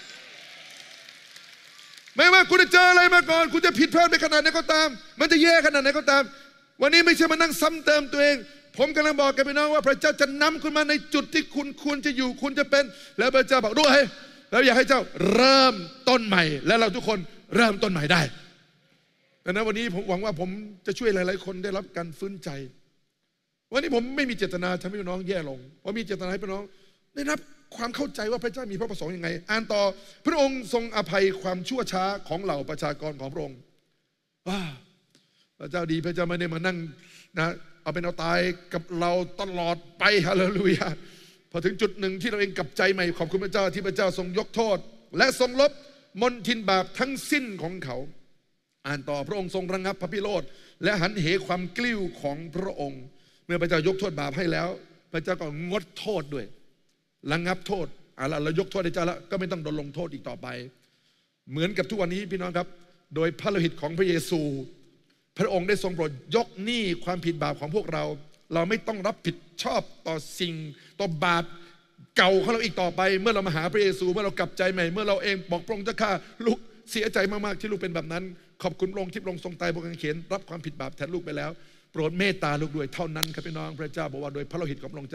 ไม่ว่าคุณจะเจออะไรมาก่อนคุณจะผิดพลาดไปขนาดไหนก็ตามมันจะแย่ขนาดไหนก็ตามวันนี้ไม่ใช่มานั่งซ้ำเติมตัวเองผมกำลังบอกกับพี่น้องว่าพระเจ้าจะนำคุณมาในจุดที่คุณควรจะอยู่คุณจะเป็นแล้วพระเจ้าบอกด้วยแล้วอยากให้เจ้าเริ่มต้นใหม่และเราทุกคนเริ่มต้นใหม่ได้ดังนั้นวันนี้ผมหวังว่าผมจะช่วยหลายๆคนได้รับการฟื้นใจวันนี้ผมไม่มีเจตนาทำให้พี่น้องแย่ลงผมมีเจตนาให้พี่น้องได้รับความเข้าใจว่าพระเจ้ามีพระประสงค์ยังไงอ่านต่อพระองค์ทรงอภัยความชั่วช้าของเหล่าประชากรของพระองค์พระเจ้าดีพระเจ้าไม่ได้มานั่งนะเอาเป็นเอาตายกับเราตลอดไปฮาเลลูยาพอถึงจุดหนึ่งที่เราเองกลับใจใหม่ขอบคุณพระเจ้าที่พระเจ้าทรงยกโทษและทรงลบมลทินบาปทั้งสิ้นของเขาอ่านต่อพระองค์ทรงระงับพระพิโรธและหันเหความกลิ้วของพระองค์เมื่อพระเจ้ายกโทษบาปให้แล้วพระเจ้าก็งดโทษด้วยระงับโทษเรายกโทษให้เจ้าแล้วก็ไม่ต้องโดนลงโทษอีกต่อไปเหมือนกับทุกวันนี้พี่น้องครับโดยพระโลหิตของพระเยซูพระองค์ได้ทรงโปรดยกหนี้ความผิดบาปของพวกเราไม่ต้องรับผิดชอบต่อสิ่งต่อบาปเก่าของเราอีกต่อไปเมื่อเรามาหาพระเยซูเมื่อเรากลับใจใหม่เมื่อเราเองบอกพระองค์เจ้าข้าลูกเสียใจมากๆที่ลูกเป็นแบบนั้นขอบคุณพระองค์ที่พระองค์ทรงตายบนกางเขนรับความผิดบาปแทนลูกไปแล้วโปรดเมตตาลูกด้วยเท่านั้นครับพี่น้องพระเจ้าบอกว่าโดยพระโลหิตของพระองค์จะ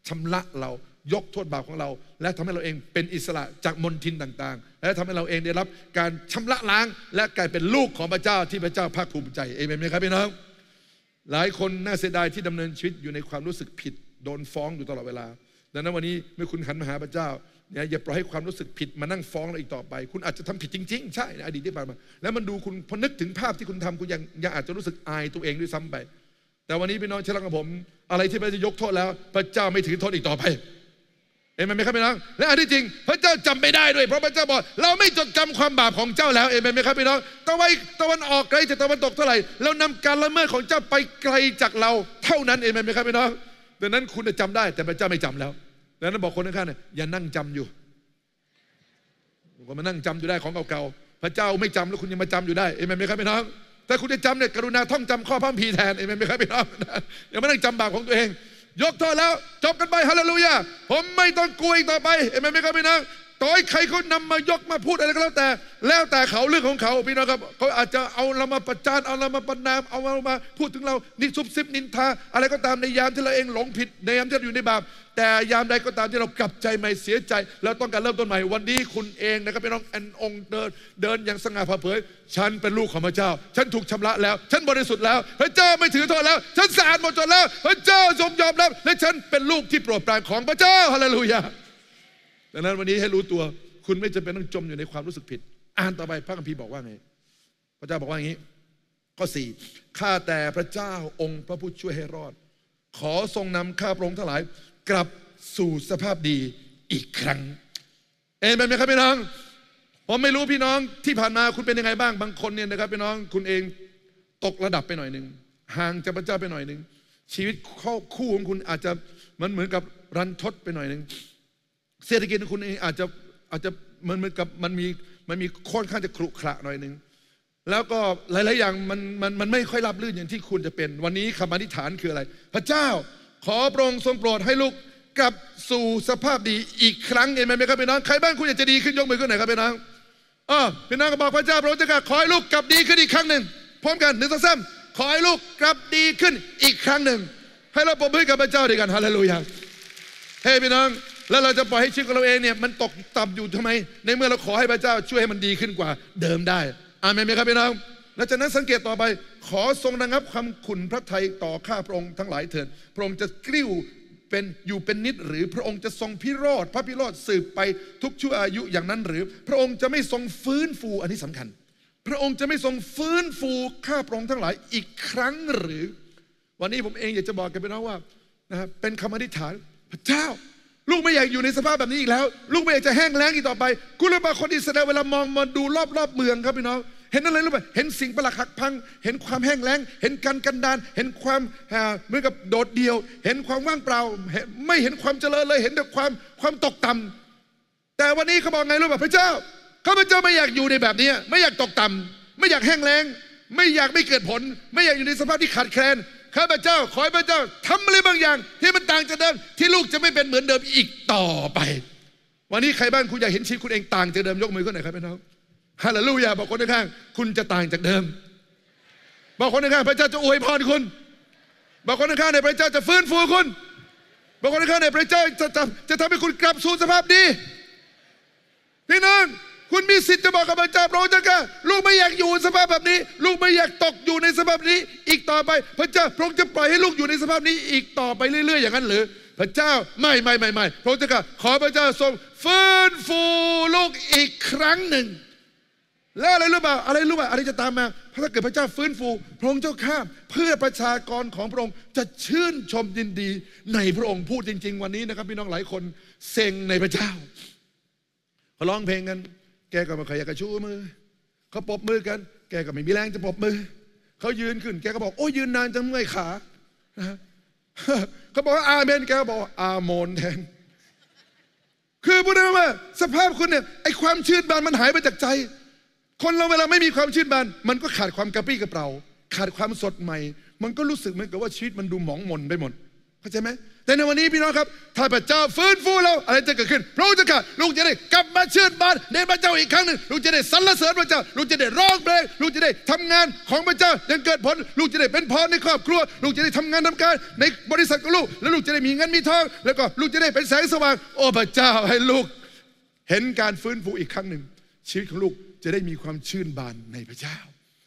ชำระเรายกโทษบาปของเราและทำให้เราเองเป็นอิสระจากมลทินต่างๆและทำให้เราเองได้รับการชำระล้างและกลายเป็นลูกของพระเจ้าที่พระเจ้าภาคภูมิใจเอเมนไหมครับพี่น้องหลายคนน่าเสียดายที่ดำเนินชีวิตอยู่ในความรู้สึกผิดโดนฟ้องอยู่ตลอดเวลาดังนั้นวันนี้เมื่อคุณหันมาหาพระเจ้าอย่าปล่อยให้ความรู้สึกผิดมานั่งฟ้องเราอีกต่อไปคุณอาจจะทำผิดจริงๆใช่ในอดีตที่ผ่านมาแล้วมันดูคุณพอนึกถึงภาพที่คุณทำคุณยังอาจจะรู้สึกอายตัวเองด้วยซ้ำไปแต่วันนี้พี่น้องเชื่อกับผมอะไรที่พระเจ้ายกโทษแล้วพระเจ้าไม่ถือโทษอีกต่อไปเอเมนไหมครับพี่น้องและอันที่จริงพระเจ้าจำไม่ได้ด้วยเพราะพระเจ้าบอกเราไม่จดจำความบาปของเจ้าแล้วเอเมนไหมครับพี่น้องตะวันออกไกลจากตะวันตกเท่าไหร่เรานำการละเมิดของเจ้าไปไกลจากเราเท่านั้นเอเมนไหมครับพี่น้องดังนั้นคุณจะจำได้แต่พระเจ้าไม่จำแล้วดังนั้นบอกคนข้างๆเนี่ยอย่านั่งจำอยู่ก็มานั่งจำอยู่ได้ของเก่าๆพระเจ้าไม่จำแล้วคุณยังมาจำอยู่ได้เอเมนไหมครับพี่น้องแต่คุณจะจำเนี่ยกรุณาท่องจำข้อพระคัมภีร์แทนเอเมนไหมครับพี่น้องอย่ามานั่งจำบาปของตัวเองยกโทษแล้วจบกันไปฮาเลลูยาผมไม่ต้องกลัวอีกต่อไปเอเมนไหมครับพี่น้องต่อให้ใครเขานำมายกมาพูดอะไรก็แล้วแต่เขาเรื่องของเขาพี่น้องครับเขาอาจจะเอาเรามาประจานเอาเรามาประณามเอาเรามาพูดถึงเรานิซุบซิบนินทาอะไรก็ตามในยามที่เราเองหลงผิดในยามที่เราอยู่ในบาปแต่ยามใดก็ตามที่เรากลับใจใหม่เสียใจแล้วต้องการเริ่มต้นใหม่วันนี้คุณเองนะครับพี่น้ององค์เดินอย่างสง่าผ่าเผยฉันเป็นลูกของพระเจ้าฉันถูกชำระแล้วฉันบริสุทธิ์แล้วพระเจ้าไม่ถือโทษแล้วฉันสะอาดหมดจดแล้วพระเจ้าทรงยอมรับและฉันเป็นลูกที่โปรดปรานของพระเจ้าฮาเลลูยาดังนั้นวันนี้ให้รู้ตัวคุณไม่จำเป็นต้องจมอยู่ในความรู้สึกผิดอ่านต่อไปพระคัมภีร์บอกว่าไงพระเจ้าบอกว่าอย่างนี้ข้อ 4ข้าแต่พระเจ้าองค์พระผู้ช่วยให้รอดขอทรงนำข้าพระองค์ทั้งหลายกลับสู่สภาพดีอีกครั้งเอเมนไหมครับพี่น้องผมไม่รู้พี่น้องที่ผ่านมาคุณเป็นยังไงบ้างบางคนเนี่ยนะครับพี่น้องคุณเองตกระดับไปหน่อยหนึ่งห่างจากพระเจ้าไปหน่อยหนึ่งชีวิตคู่ของคุณอาจจะเหมือนกับรันทดไปหน่อยหนึ่งเศรษฐกิจของคุณเองอาจจะเหมือนกับมันมีค่อนข้างจะขรุขระหน่อยหนึ่งแล้วก็หลายๆอย่างมันไม่ค่อยราบรื่นอย่างที่คุณจะเป็นวันนี้คำอธิษฐานคืออะไรพระเจ้าขอพระองค์ทรงโปรดให้ลูกกลับสู่สภาพดีอีกครั้งเองไหมครับพี่น้องใครบ้างคุณอยากจะดีขึ้นยกมือขึ้นหน่อยครับพี่น้องพี่น้องก็บอกพระเจ้าพระองค์จะขอให้ลูกกลับดีขึ้นอีกครั้งหนึ่งพร้อมกัน1 2 3ขอให้ลูกกลับดีขึ้นอีกครั้งหนึ่งให้เราปรบมือกับพระเจ้าด้วยกันฮาเลลูยาเฮ้พี่น้องแล้วเราจะปล่อยให้ชีวิตของเราเองเนี่ยมันตกต่ำอยู่ทำไมในเมื่อเราขอให้พระเจ้าช่วยให้มันดีขึ้นกว่าเดิมได้อาเมนไหมครับพี่น้องและจากนั้นสังเกตต่อไปขอทรงระงับความขุ่นพระทัยต่อข้าพระองค์ทั้งหลายเถิดพระองค์จะกริ้วอยู่เป็นนิดหรือพระองค์จะทรงพิโรธพระพิโรธสืบไปทุกชั่วอายุอย่างนั้นหรือพระองค์จะไม่ทรงฟื้นฟูอันนี้สำคัญพระองค์จะไม่ทรงฟื้นฟูข้าพระองค์ทั้งหลายอีกครั้งหรือวันนี้ผมเองอยากจะบอกกับพี่น้องว่านะครับเป็นคำอธิษฐานพระเจ้าลูกไม่อยากอยู่ในสภาพแบบนี้อีกแล้วลูกไม่อยากจะแห้งแล้งอีกต่อไปคุณรู้ป่ะคนอิสราเอลเวลามองมาดูรอบเมืองครับพี่น้องเห็นอะไรรู้ป่ะเห็นสิ่งประหลาดหักพังเห็นความแห้งแล้งเห็นการกันดารเห็นความเหมือนกับโดดเดี่ยวเห็นความว่างเปล่าไม่เห็นความเจริญเลยเห็นแต่ความตกต่ำแต่วันนี้เขาบอกไงรู้ป่ะพระเจ้าข้าพเจ้าไม่อยากอยู่ในแบบนี้ไม่อยากตกต่ำไม่อยากแห้งแล้งไม่อยากไม่เกิดผลไม่อยากอยู่ในสภาพที่ขาดแคลนข้าพเจ้าขอให้พระเจ้าทำอะไรบางอย่างที่มันต่างจากเดิมที่ลูกจะไม่เป็นเหมือนเดิมอีกต่อไปวันนี้ใครบ้างคุณอยากเห็นชีวิตคุณเองต่างจากเดิมยกมือขึ้นหน่อยครับพี่น้องฮาเลลูยาบอกคนข้างๆคุณจะต่างจากเดิมบอกคนข้างๆพระเจ้าจะอวยพรคุณบอกคนข้างๆในพระเจ้าจะฟื้นฟูคุณบอกคนข้างๆในพระเจ้าจะทำให้คุณกลับสู่สภาพดีพี่น้องคุณมีสิทธิ์จะบอกกับพระเจ้าพระองค์เจ้าค่ะลูกไม่อยากอยู่สภาพแบบนี้ลูกไม่อยากตกอยู่ในสภาพนี้อีกต่อไปพระเจ้าพระองค์จะปล่อยให้ลูกอยู่ในสภาพนี้อีกต่อไปเรื่อยๆอย่างนั้นหรือพระเจ้าไม่พระองค์เจ้าค่ะขอพระเจ้าทรงฟื้นฟูลูกอีกครั้งหนึ่งแล้วอะไรรู้ป่ะอะไรจะตามมาเพราะถ้าเกิดพระเจ้าฟื้นฟูพระองค์เจ้าข้าเพื่อประชากรของพระองค์จะชื่นชมยินดีในพระองค์พูดจริงๆวันนี้นะครับพี่น้องหลายคนเซ็งในพระเจ้าเขาร้องเพลงกันแกก็ไม่เคยอยากจะชูมือเขาปรบมือกันแกก็ไม่มีแรงจะปรบมือเขายืนขึ้นแกก็บอกโอ้ยืนนานจังเมื่อยขาเขาบอกว่าอาเมนแกก็บอกอาโมนแทนคือพูดได้ว่าสภาพคุณเนี่ยไอความชื่นบานมันหายไปจากใจคนเราเวลาไม่มีความชื่นบานมันก็ขาดความกระปรี้กระเปร่าขาดความสดใหม่มันก็รู้สึกเหมือนกับว่าชีวิตมันดูหมองหม่นไปหมดเข้าใจไหมแต่ในวันนี้พี่น้องครับถ้าพระเจ้าฟื้นฟูเราอะไรจะเกิดขึ้นพระองค์จะลูกจะได้กลับมาชื่นบานในพระเจ้าอีกครั้งหนึ่งลูกจะได้สรรเสริญพระเจ้าลูกจะได้ร้องเพลงลูกจะได้ทำงานของพระเจ้ายังเกิดผลลูกจะได้เป็นพรในครอบครัวลูกจะได้ทำงานทำการในบริษัทของลูกแล้วลูกจะได้มีเงินมีทองแล้วก็ลูกจะได้เป็นแสงสว่างโอ้พระเจ้าให้ลูกเห็นการฟื้นฟูอีกครั้งหนึ่งชีวิตของลูกจะได้มีความชื่นบานในพระเจ้า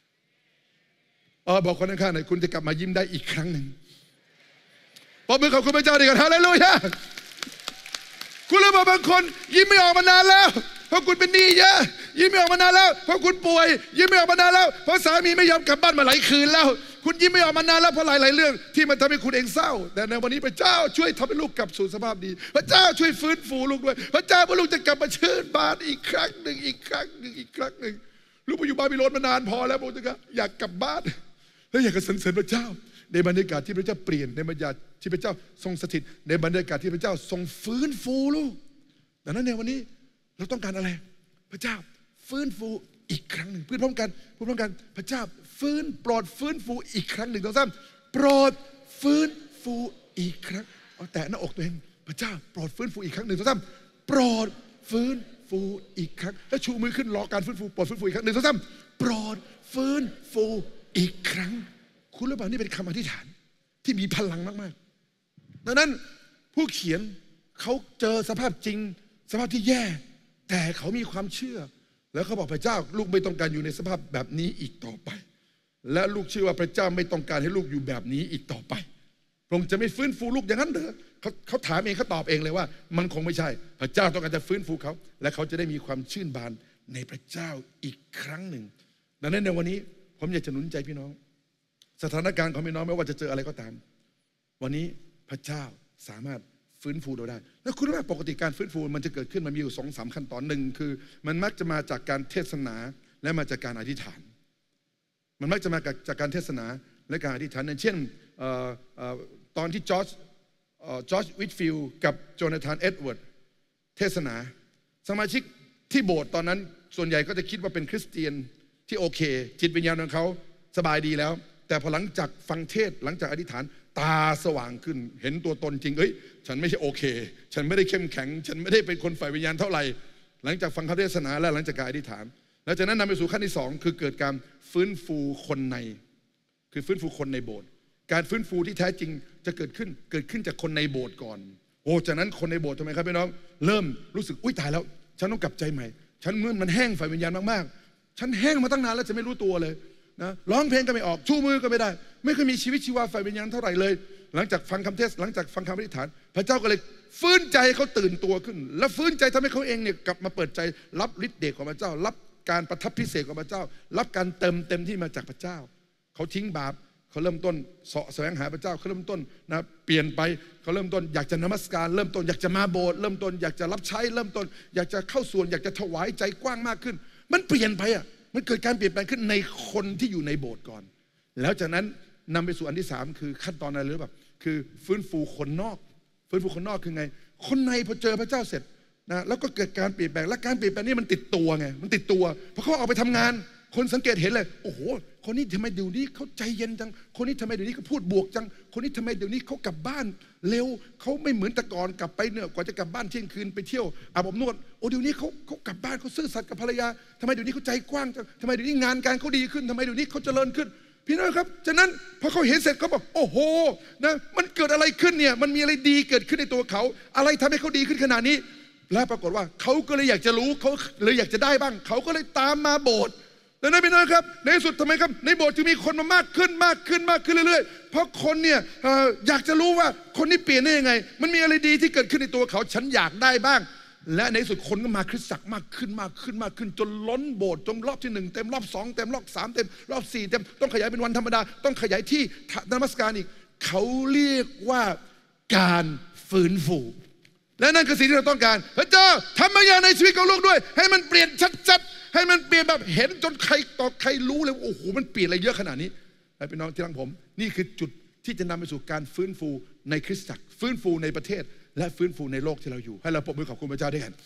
บอกคนข้างๆหน่อยคุณจะกลับมายิ้มได้อีกครั้งหนึ่งปรบมือขอบคุณพระเจ้าดีกันฮาเลลูยาคุณรู้ป่ะบางคนยิ้มไม่ออกมานานแล้วเพราะคุณเป็นหนี้เยอะยิ้มไม่ออกมานานแล้วเพราะคุณป่วยยิ้มไม่ออกมานานแล้วเพราะสามีไม่ยอมกลับบ้านมาหลายคืนแล้วคุณยิ้มไม่ออกมานานแล้วเพราะหลายๆเรื่องที่มันทำให้คุณเองเศร้าแต่ในวันนี้พระเจ้าช่วยทำให้ลูกกลับสู่สภาพดีพระเจ้าช่วยฟื้นฟูลูกด้วยพระเจ้าเพื่อลูกจะกลับมาชื่นบานอีกครั้งหนึ่งอีกครั้งหนึ่งอีกครั้งหนึ่งลูกไปอยู่บาบิโลนมานานพอแล้วพระเจ้าอยากกลับบ้านและอยากจะสรรเสริญพระเจ้าในบรรยากาศที่พระเจ้าเปลี่ยนในบรรยากาศที่พระเจ้าทรงสถิตในบรรยากาศที่พระเจ้าทรงฟื้นฟูลูกดังนั้นในวันนี้เราต้องการอะไรพระเจ้าฟื้นฟูอีกครั้งหนึ่งพูดพร้อมกันพระเจ้าโปรดฟื้นฟูอีกครั้งหนึ่งต้องซ้ำโปรดฟื้นฟูอีกครั้งเอาแต่หน้าอกตัวเองพระเจ้าโปรดฟื้นฟูอีกครั้งหนึ่งต้องซ้ำโปรดฟื้นฟูอีกครั้งแล้วชูมือขึ้นรอการฟื้นฟูโปรดฟื้นฟูอีกครั้งหนึ่งต้องซ้ำโปรดฟื้นฟูอีกครั้งคุณรู้ป่ะนี่เป็นคำอธิษฐานที่มีพลังมากๆดังนั้นผู้เขียนเขาเจอสภาพจริงสภาพที่แย่แต่เขามีความเชื่อแล้วเขาบอกพระเจ้าลูกไม่ต้องการอยู่ในสภาพแบบนี้อีกต่อไปและลูกเชื่อว่าพระเจ้าไม่ต้องการให้ลูกอยู่แบบนี้อีกต่อไปพระองค์จะไม่ฟื้นฟูลูกอย่างนั้นเหรอเขาถามเองเขาตอบเองเลยว่ามันคงไม่ใช่พระเจ้าต้องการจะฟื้นฟูเขาและเขาจะได้มีความชื่นบานในพระเจ้าอีกครั้งหนึ่งดังนั้นในวันนี้ผมอยากจะหนุนใจพี่น้องสถานการณ์ของพี่น้องไม่ว่าจะเจออะไรก็ตามวันนี้พระเจ้าสามารถฟื้นฟูเราได้แล้วคุณรู้ไหมปกติการฟื้นฟูมันจะเกิดขึ้นมันมีอยู่2-3ขั้นตอนหนึ่งคือมันมักจะมาจากการเทศนาและมาจากการอธิษฐานมันมักจะมาจากการเทศนาและการอธิษฐานอย่างเช่นตอนที่จอร์จวิทฟิลด์กับโจนาธานเอ็ดเวิร์ดเทศนาสมาชิกที่โบสถ์ตอนนั้นส่วนใหญ่ก็จะคิดว่าเป็นคริสเตียนที่โอเคจิตวิญญาณของเขาสบายดีแล้วแต่พอหลังจากฟังเทศหลังจากอธิษฐานตาสว่างขึ้นเห็นตัวตนจริงฉันไม่ใช่โอเคฉันไม่ได้เข้มแข็งฉันไม่ได้เป็นคนฝ่ายวิญญาณเท่าไหร่หลังจากฟังคำเทศนาและหลังจากการอธิษฐานแล้วจากนั้นนำไปสู่ขั้นที่2คือเกิดการฟื้นฟูคนในคือฟื้นฟูคนในโบสถ์การฟื้นฟูที่แท้จริงจะเกิดขึ้นจากคนในโบสถ์ก่อนจากนั้นคนในโบสถ์ทำไมครับพี่น้องเริ่มรู้สึกตายแล้วฉันต้องกลับใจใหม่ฉันมันแห้งฝ่ายวิญญาณมากๆฉันแห้งมาตั้งนานแล้วจะไม่รู้ตัวเลยนะร้องเพลงก็ไม่ออกชูมือก็ไม่ได้ไม่เคยมีชีวิตชีวาฝ่ายวิญญาณเท่าไหร่เลยหลังจากฟังคำเทศหลังจากฟังคำอธิษฐานพระเจ้าก็เลยฟื้นใจให้เขาตื่นตัวขึ้นและฟื้นใจทำให้เขาเองเนี่ยกลับมาเปิดใจรับฤทธิ์เดชของพระเจ้ารับการประทับพิเศษของพระเจ้ารับการเต็มที่มาจากพระเจ้าเขาทิ้งบาปเขาเริ่มต้นแสวงหาพระเจ้าเขาเริ่มต้นนะเปลี่ยนไปเขาเริ่มต้นอยากจะนมัสการเริ่มต้นอยากจะมาโบสถ์เริ่มต้นอยากจะรับใช้เริ่มต้นอยากจะเข้าส่วนอยากจะถวายใจกว้างมากขึ้นมันเปลี่ยนไปมันเกิดการเปลี่ยนแปลงขึ้นในคนที่อยู่ในโบสถ์ก่อนแล้วจากนั้นนำไปสู่อันที่3คือขั้นตอนอะไรหรือแบบคือฟื้นฟูคนนอกฟื้นฟูคนนอกคือไงคนในพอเจอพระเจ้าเสร็จนะแล้วก็เกิดการเปลี่ยนแปลงและการเปลี่ยนแปลงนี้มันติดตัวไงมันติดตัวพอเขาออกไปทำงานคนสังเกตเห็นเลยโอ้โหคนนี้ทำไมเดี๋ยวนี้เขาใจเย็นจังคนนี้ทำไมเดี๋ยวนี้เขาพูดบวกจังคนนี้ทำไมเดี๋ยวนี้เขากลับบ้านเร็วเขาไม่เหมือนแต่ก่อนกลับไปเนี่ยกว่าจะกลับบ้านเที่ยงคืนไปเที่ยวอาบอบนวดเดี๋ยวนี้เขากลับบ้านเขาซื่อสัตย์กับภรรยาทำไมเดี๋ยวนี้เขาใจกว้างจังทำไมเดี๋ยวนี้งานการเขาดีขึ้นทำไมเดี๋ยวนี้เขาเจริญขึ้นพี่น้องครับฉะนั้นพอเขาเห็นเสร็จเขาบอกโอ้โหนะมันเกิดอะไรขึ้นเนี่ยมันมีอะไรดีเกิดขึ้นในตัวเขาอะไรทำให้เขาดีขึ้นขนาดนี้และปรากฏว่าเขาก็เลยอยากจะรู้เขาเลยอยากจะได้บ้างเขาก็เลยตามมาโบสถ์ดังนั้นพี่น้องครับในที่สุดทำไมครับในโบสถ์จึงมีคนมามากขึ้นเรื่อยๆเพราะคนเนี่ยอยากจะรู้ว่าคนนี้เปลี่ยนได้ยังไงมันมีอะไรดีที่เกิดขึ้นในตัวเขาฉันอยากได้บ้างและในที่สุดคนก็มาคริสตจักรมากขึ้นจนล้นโบสถ์จนรอบที่1เต็มรอบ2เต็มรอบ3เต็มรอบ4เต็มต้องขยายเป็นวันธรรมดาต้องขยายที่นมัสการอีกเขาเรียกว่าการฟื้นฟูและนั่นคือสิ่งที่เราต้องการพระเจ้าทำบางอย่างในชีวิตของลูกด้วยให้มันเปลี่ยนชัดๆให้มันเปลี่ยนแบบเห็นจนใครต่อใครรู้เลยโอ้โหมันเปลี่ยนอะไรเยอะขนาดนี้และพี่น้องที่รักผมนี่คือจุดที่จะนำไปสู่การฟื้นฟูในคริสตจักรฟื้นฟูในประเทศและฟื้นฟูในโลกที่เราอยู่ให้เราปรบมือขอบคุณพระเจ้าด้วยกัน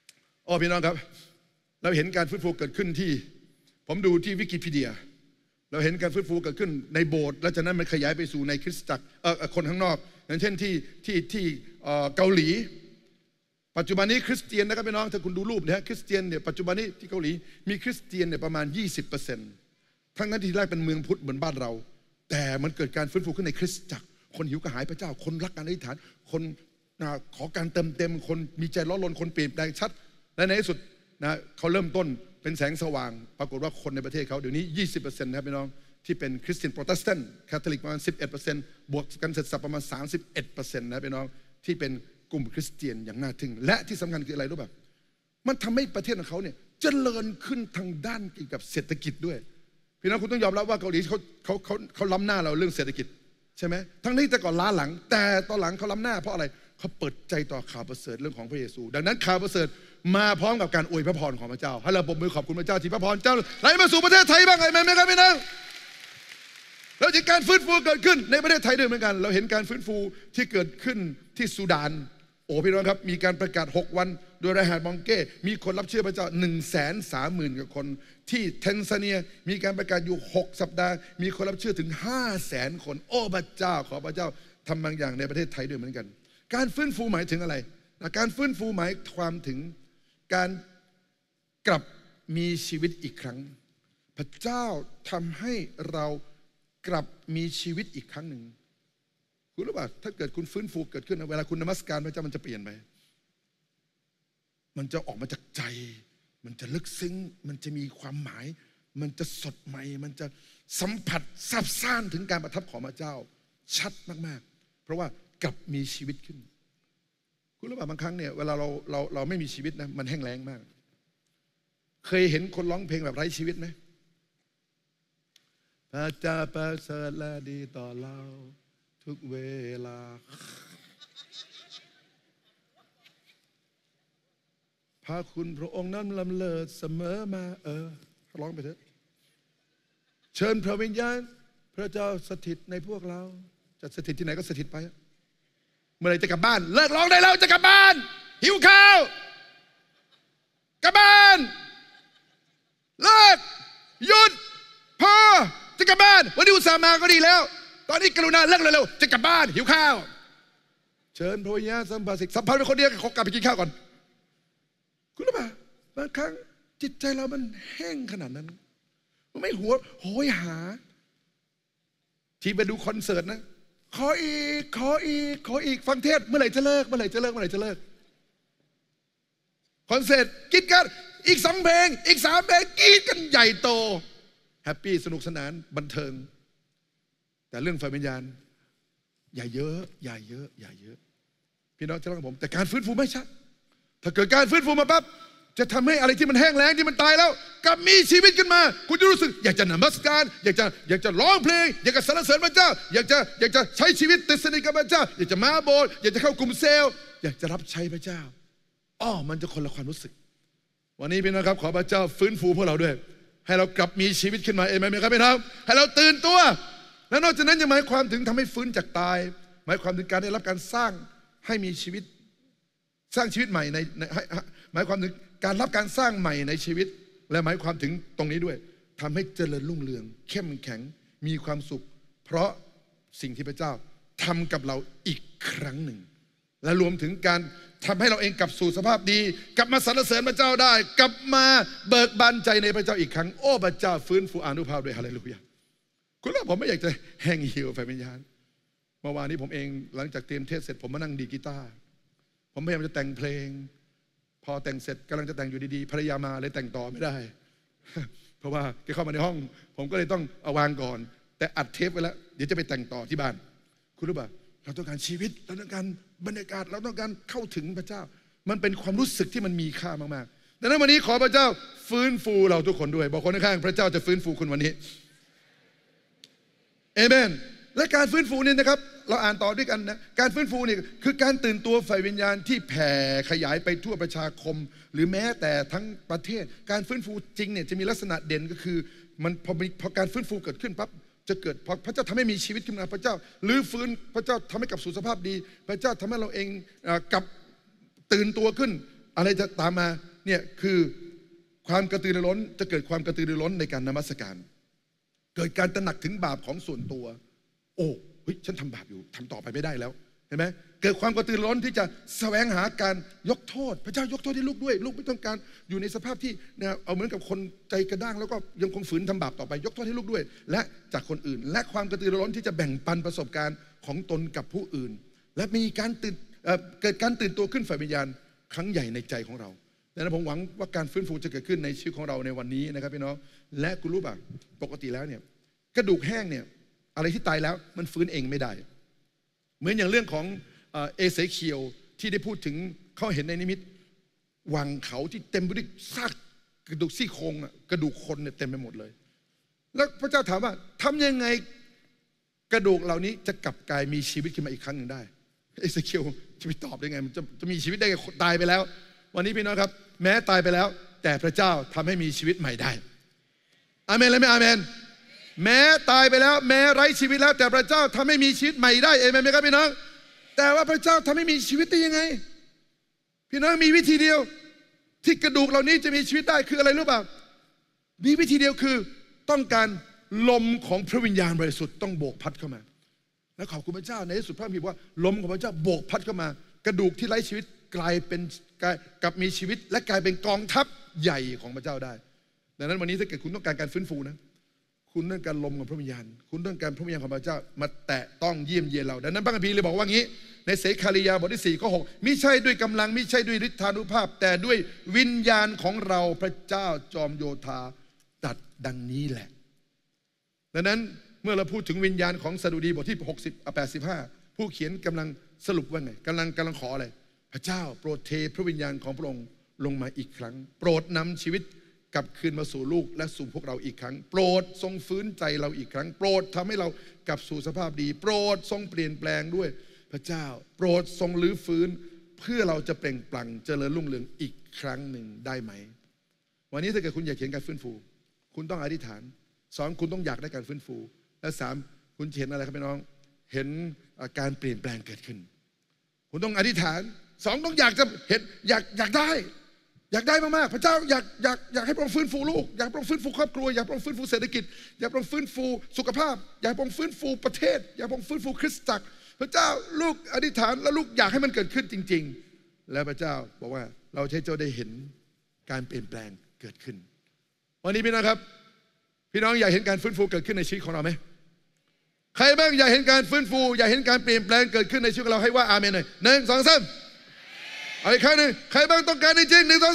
พี่น้องครับเราเห็นการฟื้นฟูเกิดขึ้นที่ผมดูที่วิกิพีเดียเราเห็นการฟื้นฟูเกิดขึ้นในโบสถ์แล้วจากนั้นมันขยายไปสู่ในคริสตจักรคนข้างนอกอย่างเช่นที่เกาหลีปัจจุบันนี้คริสเตียนนะครับพี่น้องถ้าคุณดูรูปเนี่ยคริสเตียนเนี่ยปัจจุบันนี้ที่เกาหลีมีคริสเตียนเนี่ยประมาณ 20%ทั้งนั้นที่แรกเป็นเมืองพุทธเหมือนบ้านเราแต่มันเกิดการฟื้นฟูขึ้นในคริสตจักรคนหิวกระหายพระเจ้าคนรักการอธิษฐานคนขอการเติมเต็มคนมีใจร้อนรนคนเปลี่ยนแปลงชัดและในที่สุดนะเขาเริ่มต้นเป็นแสงสว่างปรากฏว่าคนในประเทศเขาเดี๋ยวนี้ 20% นะครับพี่น้องที่เป็นคริสเตียนโปรเตสแตนต์คาทอลิกประมาณ 11% บวกกันเสร็จสับประมาณ 31% นะพี่น้องที่เป็นกลุ่มคริสเตียนอย่างน่าทึ่งและที่สำคัญคืออะไรรู้ป่ะมันทำให้ประเทศของเขาเนี่ยเจริญขึ้นทางด้านเกี่ยวกับเศรษฐกิจด้วยพี่น้องคุณต้องยอมรับว่าเกาหลีเขาล้ำหน้าเราเรื่องเศรษฐกิจใช่ไหมทั้งนี้แต่ก่อนล้าหลังแต่ตอนหลังเขาล้ำหน้าเพราะอะไรเขาเปิดใจต่อข่าวประเสริฐเรื่องของพระเยซูดังนั้นข่าวประเสริฐมาพร้อมกับการอวยพระพรของพระเจ้าให้เราปรบมือขอบคุณพระเจ้าที่พระพรเจ้าไหลมาสู่ประเทศไทยบ้างไหมครับพี่น้องเราเห็นการฟื้นฟูเกิดขึ้นในประเทศไทยด้วยเหมือนกันเราเห็นการฟื้นฟูที่เกิดขึ้นที่ซูดานโอ้พี่น้องครับมีการประกาศ6วันโดยรหัสมองเก้มีคนรับเชื่อพระเจ้า 130,000 กว่าคนที่เทนซาเนียมีการประกาศอยู่6สัปดาห์มีคนรับเชื่อถึง 500,000 คนโอ้พระเจ้าขอพระเจ้าทำบางอย่างในประเทศไทยด้วยเหมือนกันการฟื้นฟูหมายถึงอะไรการฟื้นฟูหมายความถึงการกลับมีชีวิตอีกครั้งพระเจ้าทำให้เรากลับมีชีวิตอีกครั้งหนึ่งคุณรู้ป่ะถ้าเกิดคุณฟื้นฟูเกิดขึ้นเวลาคุณนมัสการพระเจ้ามันจะเปลี่ยนไหมมันจะออกมาจากใจมันจะลึกซึ้งมันจะมีความหมายมันจะสดใหม่มันจะสัมผัสซาบซ่านถึงการประทับของพระเจ้าชัดมากๆเพราะว่ากลับมีชีวิตขึ้นคุณรู้ป่ะบางครั้งเนี่ยเวลาเราไม่มีชีวิตนะมันแห้งแล้งมากเคยเห็นคนร้องเพลงแบบไร้ชีวิตไหมพระเจ้าประเสริฐและดีต่อเราทุกเวลาพระคุณพระองค์นั้นล้ำเลิศเสมอมาร้องไปเถอะเชิญพระวิญญาณพระเจ้าสถิตในพวกเราจะสถิตที่ไหนก็สถิตไปเมื่อไหร่จะกลับบ้านเลิกร้องได้แล้วจะกลับบ้านหิวข้าวกลับบ้านเลิกหยุดพอจะกลับบ้านวันนี้อุตส่าห์มาก็ดีแล้วตอนนี้กรุณาเลิกเร็วๆจะกลับบ้านหิวข้าวเชิญพระวิญญาณสัมภาสิกสัมพันธ์เป็นคนเดียวขอกลับไปกินข้าวก่อนคุณรู้ป่ะบางครั้งจิตใจเรามันแห้งขนาดนั้นมันไม่โหยหาที่ไปดูคอนเสิร์ตนะขออีกฟังเทศเมื่อไหร่จะเลิกคอนเสิร์ตกินกันอีก2 เพลงอีก3 เพลงกินกันใหญ่โตแฮปปี้สนุกสนานบันเทิงแต่เรื่องไฟวิญญาณอย่าเยอะพี่น้องจะรักผมแต่การฟื้นฟูไม่ชัดถ้าเกิดการฟื้นฟูมาปั๊บจะทำให้อะไรที่มันแห้งแล้งที่มันตายแล้วกลับมีชีวิตขึ้นมาคุณจะรู้สึกอยากจะนมัสการอยากจะร้องเพลงอยากจะสรรเสริญพระเจ้าอยากจะใช้ชีวิตติดสนิทกับพระเจ้าอยากจะมาโบสถ์อยากจะเข้ากลุ่มเซลล์อยากจะรับใช้พระเจ้ามันจะคนละความรู้สึกวันนี้พี่น้องครับขอพระเจ้าฟื้นฟูพวกเราด้วยให้เรากลับมีชีวิตขึ้นมาเองไหมครับพี่น้องให้เราตื่นตัวและนอกจากนั้นยังหมายความถึงทำให้ฟื้นจากตายหมายความถึงการได้รับการสร้างให้มีชีวิตสร้างชีวิตใหม่ในหมายความถึงการรับการสร้างใหม่ในชีวิตและหมายความถึงตรงนี้ด้วยทำให้เจริญรุ่งเรืองเข้มแข็งมีความสุขเพราะสิ่งที่พระเจ้าทำกับเราอีกครั้งหนึ่งและรวมถึงการทำให้เราเองกลับสู่สภาพดีกลับมาสรรเสริญพระเจ้าได้กลับมาเบิกบานใจในพระเจ้าอีกครั้งโอ้พระเจ้าฟื้นฟูอานุภาพด้วยฮาเลลูยาคุณว่าผมไม่อยากจะแห้งเหี่ยวไฟวิญญาณเมื่อวานนี้ผมเองหลังจากเตรียมเทศเสร็จผมมานั่งดีดกีตาร์ผมพยายามจะแต่งเพลงพอแต่งเสร็จกำลังจะแต่งอยู่ดีๆภรรยามาเลยแต่งต่อไม่ได้เพราะว่าแกเข้ามาในห้องผมก็เลยต้องเอาวางก่อนแต่อัดเทปไว้แล้วเดี๋ยวจะไปแต่งต่อที่บ้านคุณรู้ป่ะเราต้องการชีวิตเราต้องการบรรยากาศเราต้องการเข้าถึงพระเจ้ามันเป็นความรู้สึกที่มันมีค่ามากๆดังนั้นวันนี้ขอพระเจ้าฟื้นฟูเราทุกคนด้วยบอกคนข้างๆพระเจ้าจะฟื้นฟูคุณวันนี้เอเมนและการฟื้นฟูนี่นะครับเราอ่านต่อด้วยกันนะการฟื้นฟูนี่คือการตื่นตัวฝ่ายวิญญาณที่แผ่ขยายไปทั่วประชาคมหรือแม้แต่ทั้งประเทศการฟื้นฟูจริงเนี่ยจะมีลักษณะเด่นก็คือมันพอการฟื้นฟูเกิดขึ้นปั๊บจะเกิดพอพระเจ้าทำให้มีชีวิตขึ้นมาพระเจ้าหรือฟื้นพระเจ้าทำให้กลับสู่สภาพดีพระเจ้าทำให้เราเองกลับตื่นตัวขึ้นอะไรจะตามมาเนี่ยคือความกระตือรือร้นจะเกิดความกระตือรือร้นในการนมัสการเกิดการตระหนักถึงบาปของส่วนตัวโอ้เฮ้ยฉันทำบาปอยู่ทำต่อไปไม่ได้แล้วเห็นไหมเกิดความกระตือรือร้นที่จะแสวงหาการยกโทษพระเจ้ายกโทษให้ลูกด้วยลูกไม่ต้องการอยู่ในสภาพที่เอาเหมือนกับคนใจกระด้างแล้วก็ยังคงฝืนทำบาปต่อไปยกโทษให้ลูกด้วยและจากคนอื่นและความกระตือรือร้นที่จะแบ่งปันประสบการณ์ของตนกับผู้อื่นและมีการเกิดการตื่นตัวขึ้นฝ่ายวิญญาณครั้งใหญ่ในใจของเราดังนั้นผมหวังว่าการฟื้นฟูจะเกิดขึ้นในชีวิตของเราในวันนี้นะครับพี่น้องและคุณรู้ป่ะปกติแล้วเนี่ยกระดูกแห้งเนี่ยอะไรที่ตายแล้วมันฟื้นเองไม่ได้เหมือนอย่างเรื่องของเอเสเคียวที่ได้พูดถึงเขาเห็นในนิมิตวังเขาที่เต็มไปด้วยซากกระดูกซี่โครงกระดูกคนเนี่ยเต็มไปหมดเลยแล้วพระเจ้าถามว่าทำยังไงกระดูกเหล่านี้จะกลับกลายมีชีวิตขึ้นมาอีกครั้งหนึ่งได้เอเสเคียวจะไปตอบได้ไงมันจะมีชีวิตได้ไงตายไปแล้ววันนี้พี่น้องครับแม้ตายไปแล้วแต่พระเจ้าทำให้มีชีวิตใหม่ได้อาเมนเลยไหมอาเมนแม้ตายไปแล้วแม้ไร้ชีวิตแล้วแต่พระเจ้าทำให้มีชีวิตใหม่ได้เอเมนไหมครับพี่น้องแต่ว่าพระเจ้าทำให้มีชีวิตได้ยังไงพี่น้องมีวิธีเดียวที่กระดูกเหล่านี้จะมีชีวิตได้คืออะไรรู้เปล่ามีวิธีเดียวคือต้องการลมของพระวิญญาณบริสุทธิ์ต้องโบกพัดเข้ามาและขอบคุณพระเจ้าในที่สุดพระคัมภีร์ว่าลมของพระเจ้าโบกพัดเข้ามากระดูกที่ไร้ชีวิตกลายเป็นกลับมีชีวิตและกลายเป็นกองทัพใหญ่ของพระเจ้าได้ดังนั้นวันนี้ถ้าเกิดคุณต้องการการฟื้นฟูนะคุณต้องการลมของพระวิญญาณคุณต้องการพระวิญญาณของพระเจ้ามาแตะต้องเยี่ยมเยียนเราดังนั้นพระคัมภีร์เลยบอกว่างี้ในเสคาริยาบทที่4ข้อ6มิใช่ด้วยกำลังมิใช่ด้วยฤทธานุภาพแต่ด้วยวิญญาณของเราพระเจ้าจอมโยธาตรัสดังนี้แหละดังนั้นเมื่อเราพูดถึงวิญญาณของสดุดีบทที่85ผู้เขียนกำลังสรุปว่าไงกำลังขออะไรพระเจ้าโปรดเทพระวิญญาณของพระองค์ลงมาอีกครั้งโปรดนำชีวิตกลับคืนมาสู่ลูกและสู่พวกเราอีกครั้งโปรดทรงฟื้นใจเราอีกครั้งโปรดทำให้เรากลับสู่สภาพดีโปรดทรงเปลี่ยนแปลงด้วยพระเจ้าโปรดทรงลื้อฟื้นเพื่อเราจะเปล่งปลั่งเจริญรุ่งเรืองอีกครั้งหนึ่งได้ไหมวันนี้ถ้าเกิดคุณอยากเห็นการฟื้นฟูคุณต้องอธิษฐาน2คุณต้องอยากได้การฟื้นฟูและ3คุณเห็นอะไรครับพี่น้องเห็นการเปลี่ยนแปลงเกิดขึ้นคุณต้องอธิษฐาน2ต้องอยากจะเห็นอยากได้มากๆพระเจ้าอยากให้พระองค์ฟื้นฟูลูกอยากให้พระองค์ฟื้นฟูครอบครัวอยากให้พระองค์ฟื้นฟูเศรษฐกิจอยากให้พระองค์ฟื้นฟูสุขภาพอยากให้พระองค์ฟื้นฟูประเทศอยากให้พระองค์ฟื้นฟูคริสตจักรพระเจ้าลูกอธิษฐานแล้วลูกอยากให้มันเกิดขึ้นจริงๆและพระเจ้าบอกว่าเราให้เจ้าได้เห็นการเปลี่ยนแปลงเกิดขึ้นวันนี้พี่น้องครับพี่น้องอยากเห็นการฟื้นฟูเกิดขึ้นในชีวิตของเราไหมใครบ้างอยากเห็นการฟื้นฟูอยากเห็นการเปลี่ยนแปลงเกิดขึ้นในชีวิตของเราให้ว่าอาเมนหน่อย1 2 3อะไรใครหนึ่งใครบ้างต้องการจริง1 2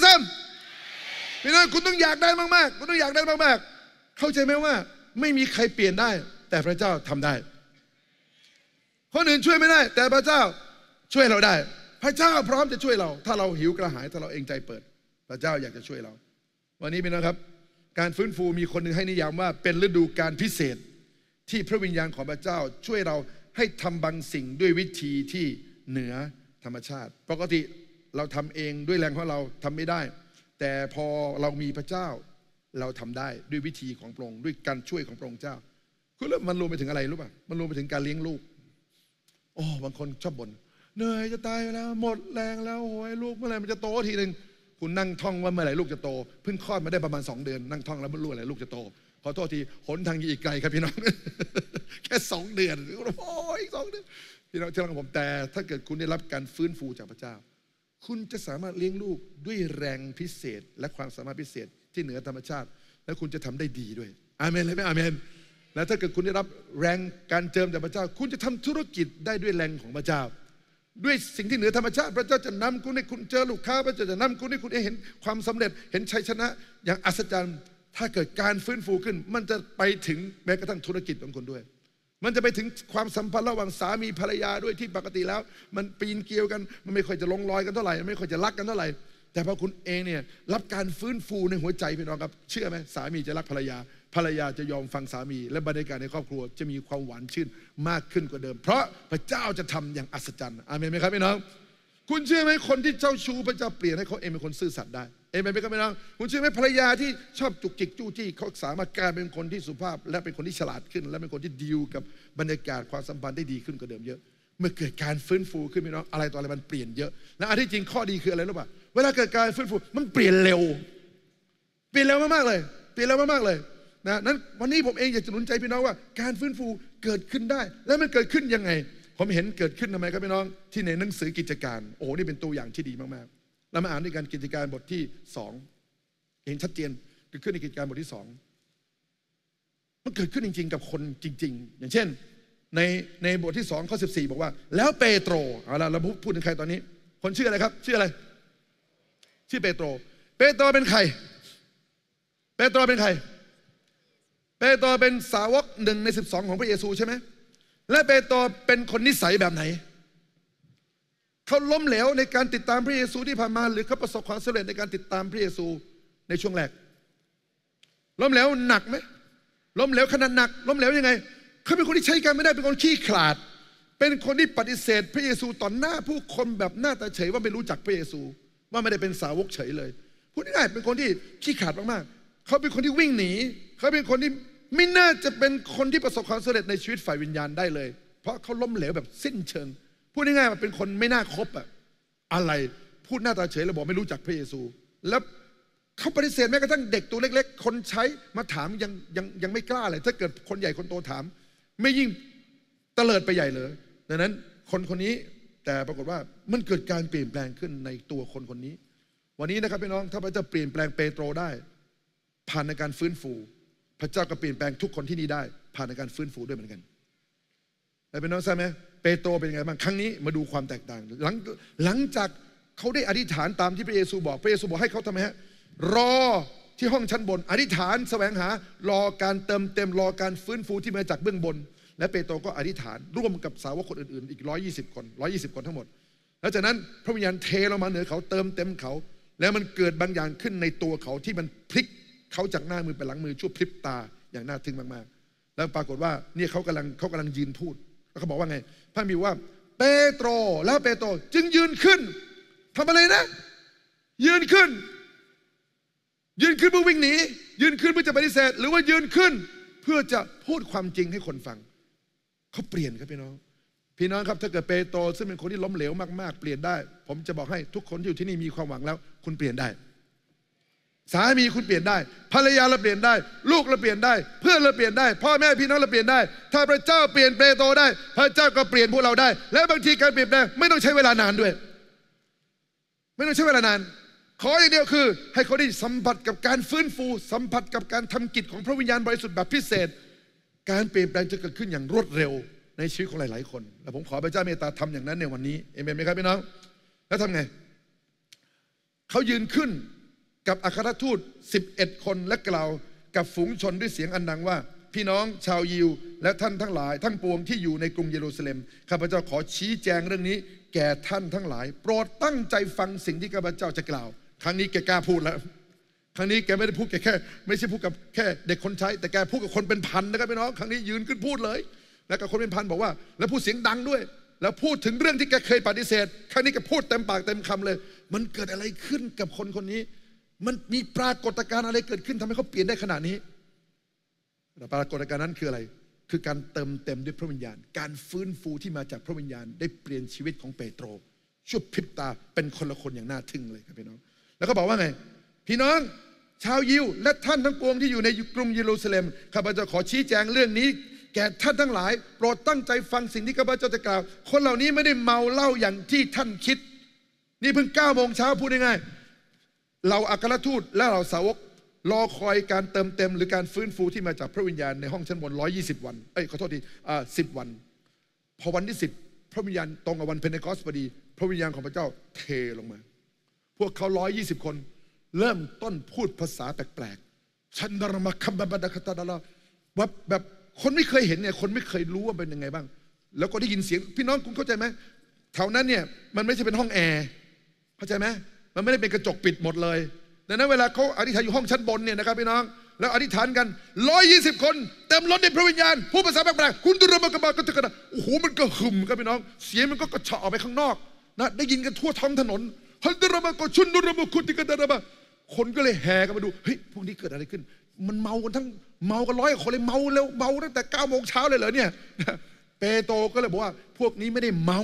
3พี่น้องคุณต้องอยากได้มากๆคุณต้องอยากได้มากๆเข้าใจไหมว่าไม่มีใครเปลี่ยนได้แต่พระเจ้าทำได้คนอื่นช่วยไม่ได้แต่พระเจ้าช่วยเราได้พระเจ้าพร้อมจะช่วยเราถ้าเราหิวกระหายถ้าเราเองใจเปิดพระเจ้าอยากจะช่วยเราวันนี้พี่น้องครับการฟื้นฟูมีคนหนึ่งให้นิยามว่าเป็นฤดูกาลพิเศษที่พระวิญญาณของพระเจ้าช่วยเราให้ทำบางสิ่งด้วยวิธีที่เหนือธรรมชาติปกติเราทำเองด้วยแรงของเราทำไม่ได้แต่พอเรามีพระเจ้าเราทำได้ด้วยวิธีของพระองค์ด้วยการช่วยของพระองค์เจ้าคุณรู้มันรวมไปถึงอะไรรู้ป่ะมันรวมไปถึงการเลี้ยงลูกโอ้บางคนชอบบ่นเหนื่อยจะตายแล้วหมดแรงแล้วโอ้ยลูกเมื่อไหร่มันจะโตทีนึงคุณนั่งท่องว่าเมื่อไหร่ลูกจะโตเพิ่งคลอดมาได้ประมาณ2 เดือนนั่งท่องแล้วไม่รู้อะไรลูกจะโตขอโทษทีหนทางอีกไกลครับพี่น้อง แค่2 เดือนโอ้ย2 เดือนพี่น้องเชื่อผมแต่ถ้าเกิดคุณได้รับการฟื้นฟูจากพระเจ้าคุณจะสามารถเลี้ยงลูกด้วยแรงพิเศษและความสามารถพิเศษที่เหนือธรรมชาติและคุณจะทำได้ดีด้วยอาเมนเลยไหมอาเมนและถ้าเกิดคุณได้รับแรงการเจิมจากพระเจ้าคุณจะทำธุรกิจได้ด้วยแรงของพระเจ้าด้วยสิ่งที่เหนือธรรมชาติพระเจ้าจะนำคุณให้คุณเจอลูกค้าพระเจ้าจะนำคุณให้คุณเห็นความสำเร็จเห็นชัยชนะอย่างอัศจรรย์ถ้าเกิดการฟื้นฟูขึ้นมันจะไปถึงแม้กระทั่งธุรกิจของคุณด้วยมันจะไปถึงความสัมพันธ์ระหว่างสามีภรรยาด้วยที่ปกติแล้วมันปีนเกลียวกันมันไม่ค่อยจะลงรอยกันเท่าไหร่ไม่ค่อยจะรักกันเท่าไหร่แต่พอคุณเองเนี่ยรับการฟื้นฟูในหัวใจพี่น้องครับเชื่อไหมสามีจะรักภรรยาภรรยาจะยอมฟังสามีและบรรยากาศในครอบครัวจะมีความหวานชื่นมากขึ้นกว่าเดิมเพราะพระเจ้าจะทำอย่างอัศจรรย์อาเมนไหมครับพี่น้องคุณเชื่อไหมคนที่เจ้าชู้พระเจ้าเปลี่ยนให้เขาเองเป็นคนซื่อสัตย์ได้เอเมนไหมครับพี่น้องคุณเชื่อไหมภรรยาที่ชอบจุกจิกจู้จี้เขาสามารถกลายเป็นคนที่สุภาพและเป็นคนที่ฉลาดขึ้นและเป็นคนที่ดีลกับบรรยากาศความสัมพันธ์ได้ดีขึ้นกว่าเดิมเยอะเมื่อเกิดการฟื้นฟูขึ้นพี่น้องอะไรต่ออะไรมันเปลี่ยนเยอะและอันที่จริงข้อดีคืออะไรรู้ป่ะเวลาเกิดการฟื้นฟูมันเปลี่ยนเร็วมากๆเลยเปลี่ยนเร็วมากๆเลยนะนั้นวันนี้ผมเองอยากจะหนุนใจพี่น้องว่าการฟื้นฟูเกิดขึ้นได้แล้วมันเกิดขึ้นยังไงผมเห็นเกิดขึ้นทำไมครับพี่น้องที่ในหนังสือกิจการโอ้นี่เป็นตัวอย่างที่ดีมากๆเรามาอ่านด้วยกันกิจการบทที่2เห็นชัดเจนเกิดขึ้นในกิจการบทที่2มันเกิดขึ้นจริงๆกับคนจริงๆอย่างเช่นในบทที่2ข้อ14บอกว่าแล้วเปโตรเอาล่ะเราพูดถึงใครตอนนี้คนชื่ออะไรครับชื่ออะไรชื่อเปโตรเป็นใครเปโตรเป็นใครเปโตรเป็นสาวก1 ใน 12ของพระเยซูใช่ไหมและเปโตรเป็นคนนิสัยแบบไหนเขาล้มเหลวในการติดตามพระเยซูที่ผ่านมาหรือเขาประสบความสำเร็จในการติดตามพระเยซูในช่วงแรกล้มเหลวหนักไหมล้มเหลวขนาดหนักล้มเหลวยังไงเขาเป็นคนที่ใช้การไม่ได้เป็นคนขี้ขลาดเป็นคนที่ปฏิเสธพระเยซูต่อหน้าผู้คนแบบหน้าตาเฉยว่าไม่รู้จักพระเยซูว่าไม่ได้เป็นสาวกเฉยเลยพูดง่ายๆเป็นคนที่ขี้ขลาดมากๆเขาเป็นคนที่วิ่งหนีเขาเป็นคนที่ไม่น่าจะเป็นคนที่ประสบความสำเร็จในชีวิตฝ่ายวิญญาณได้เลยเพราะเขาล้มเหลวแบบสิ้นเชิงพูดง่ายๆว่าเป็นคนไม่น่าคบอะไรพูดหน้าตาเฉยแล้วบอกไม่รู้จักพระเยซูแล้วเขาปฏิเสธแม้กระทั่งเด็กตัวเล็กๆคนใช้มาถามยังไม่กล้าเลยถ้าเกิดคนใหญ่คนโตถามไม่ยิ่งเตลิดไปใหญ่เลยดังนั้นคนนี้แต่ปรากฏว่ามันเกิดการเปลี่ยนแปลงขึ้นในตัวคนนี้วันนี้นะครับพี่น้องถ้าพระเจ้าเปลี่ยนแปลงเปโตรได้ผ่านในการฟื้นฟูพระเจ้าก็เปลี่ยนแปลงทุกคนที่นี่ได้ผ่านในการฟื้นฟูด้วยเหมือนกันแต่พี่น้องทราบไหมเปโตรเป็นไงบ้างครั้งนี้มาดูความแตกต่างหลังจากเขาได้อธิษฐานตามที่พระเยซูบอกให้เขาทำไมฮะรอที่ห้องชั้นบนอธิษฐานแสวงหารอการเติมเต็มรอการฟื้นฟูที่มาจากเบื้องบนและเปโตรก็อธิษฐานร่วมกับสาวกคนอื่นๆอีก120 คนทั้งหมดแล้วจากนั้นพระวิญญาณเทลงมาเหนือเขาเติมเต็มเขาแล้วมันเกิดบางอย่างขึ้นในตัวเขาที่มันพลิกเขาจากหน้ามือไปหลังมือชั่วพริบตาอย่างน่าทึ่งมากๆแล้วปรากฏว่าเนี่ยเขากำลังยืนพูดแล้วเขาบอกว่าไงพระบิดาว่าเปโตรแล้วเปโตรจึงยืนขึ้นทำอะไรนะยืนขึ้นเพื่อวิ่งหนียืนขึ้นเพื่อจะปฏิเสธหรือว่ายืนขึ้นเพื่อจะพูดความจริงให้คนฟังเขาเปลี่ยนครับพี่น้องครับถ้าเกิดเปโตรซึ่งเป็นคนที่ล้มเหลวมากๆเปลี่ยนได้ผมจะบอกให้ทุกคนที่อยู่ที่นี่มีความหวังแล้วคุณเปลี่ยนได้สามีคุณเปลี่ยนได้ภรรยาเราเปลี่ยนได้ลูกเราเปลี่ยนได้เพื่อนเราเปลี่ยนได้พ่อแม่พี่น้องเราเปลี่ยนได้ถ้าพระเจ้าเปลี่ยนเปโตรได้พระเจ้าก็เปลี่ยนพวกเราได้และบางทีการเปลี่ยนแปลงไม่ต้องใช้เวลานานด้วยไม่ต้องใช้เวลานานขออย่างเดียวคือให้เขาได้สัมผัสกับการฟื้นฟูสัมผัสกับการทำกิจของพระวิญญาณบริสุทธิ์แบบพิเศษการเปลี่ยนแปลงจะเกิดขึ้นอย่างรวดเร็วในชีวิตของหลายๆคนและผมขอพระเจ้าเมตตาทำอย่างนั้นในวันนี้เอเมนไหมครับพี่น้องแล้วทำไงเขายืนขึ้นกับอัครทูต11 คนและกล่าวกับฝูงชนด้วยเสียงอันดังว่าพี่น้องชาวยิวและท่านทั้งหลายทั้งปวงที่อยู่ในกรุงเยรูซาเล็มข้าพเจ้าขอชี้แจงเรื่องนี้แก่ท่านทั้งหลายโปรดตั้งใจฟังสิ่งที่ข้าพเจ้าจะกล่าวครั้งนี้แกกล้าพูดแล้วครั้งนี้แกไม่ได้พูดแค่ไม่ใช่พูดกับแค่เด็กคนใช้แต่แกพูดกับคนเป็นพันนะครับพี่น้องครั้งนี้ยืนขึ้นพูดเลยแล้วกับคนเป็นพันบอกว่าแล้วพูดเสียงดังด้วยแล้วพูดถึงเรื่องที่แกเคยปฏิเสธครั้งนี้แกพูดเต็มปากเต็มคำเลยมันเกิดอะไรขึ้นกับคนนี้มันมีปรากฏการณ์อะไรเกิดขึ้นทำให้เขาเปลี่ยนได้ขนาดนี้ปรากฏการณ์นั้นคืออะไรคือการเติมเต็มด้วยพระวิญญาณการฟื้นฟูที่มาจากพระวิญญาณได้เปลี่ยนชีวิตของเปโตรชั่วพริบตาเป็นคนละคนอย่างน่าทึ่งเลยครับพี่น้องแล้วก็บอกว่าไงพี่น้องชาวยิวและท่านทั้งปวงที่อยู่ในกรุงเยรูซาเล็มข้าพเจ้าขอชี้แจงเรื่องนี้แก่ท่านทั้งหลายโปรดตั้งใจฟังสิ่งที่ข้าพเจ้าจะกล่าวคนเหล่านี้ไม่ได้เมาเหล้าอย่างที่ท่านคิดนี่เพิ่ง9 โมงเช้าพูดง่ายๆเราอัครทูตและเราสาวกรอคอยการเติมเต็มหรือการฟื้นฟูที่มาจากพระวิญญาณในห้องชั้นบน120 วันขอโทษที10 วันพอวันที่10พระวิญญาณตรงกับวันเพนเทคอสพอดีพระวิญญาณของพระเจ้าเทลงมาพวกเขา120 คนเริ่มต้นพูดภาษาแปลกๆชันดารมาคัมบาบาดาคตาดาลาแบบคนไม่เคยเห็นเนี่ยคนไม่เคยรู้ว่าเป็นยังไงบ้างแล้วก็ได้ยินเสียงพี่น้องคุณเข้าใจไหมแถวนั้นเนี่ยมันไม่ใช่เป็นห้องแอร์เข้าใจไหมมันไม่ได้เป็นกระจกปิดหมดเลยดังนั้นเวลาเขาอธิษฐานอยู่ห้องชั้นบนเนี่ยนะครับพี่น้องแล้วอธิษฐานกัน120 คนเต็มล้นในพระวิญญาณพูดภาษาแปลกๆคุณตุรมกบาก็จะกระดาโอ้โหมันก็หึมครับพี่น้องเสียงมันก็กระเฉาะออกไปข้างนอกนะได้ยินกันทั่วท้องถนนฮันตุรมก็ชุนตุรมกุติกระดาคนก็เลยแห่กันมาดูเฮ้ยพวกนี้เกิดอะไรขึ้นมันเมากัน100 คนเลยเมาแล้วเมาตั้งแต่9 โมงเช้าเลยเหรอเนี่ยเปโตรก็เลยบอกว่าพวกนี้ไม่ได้เมา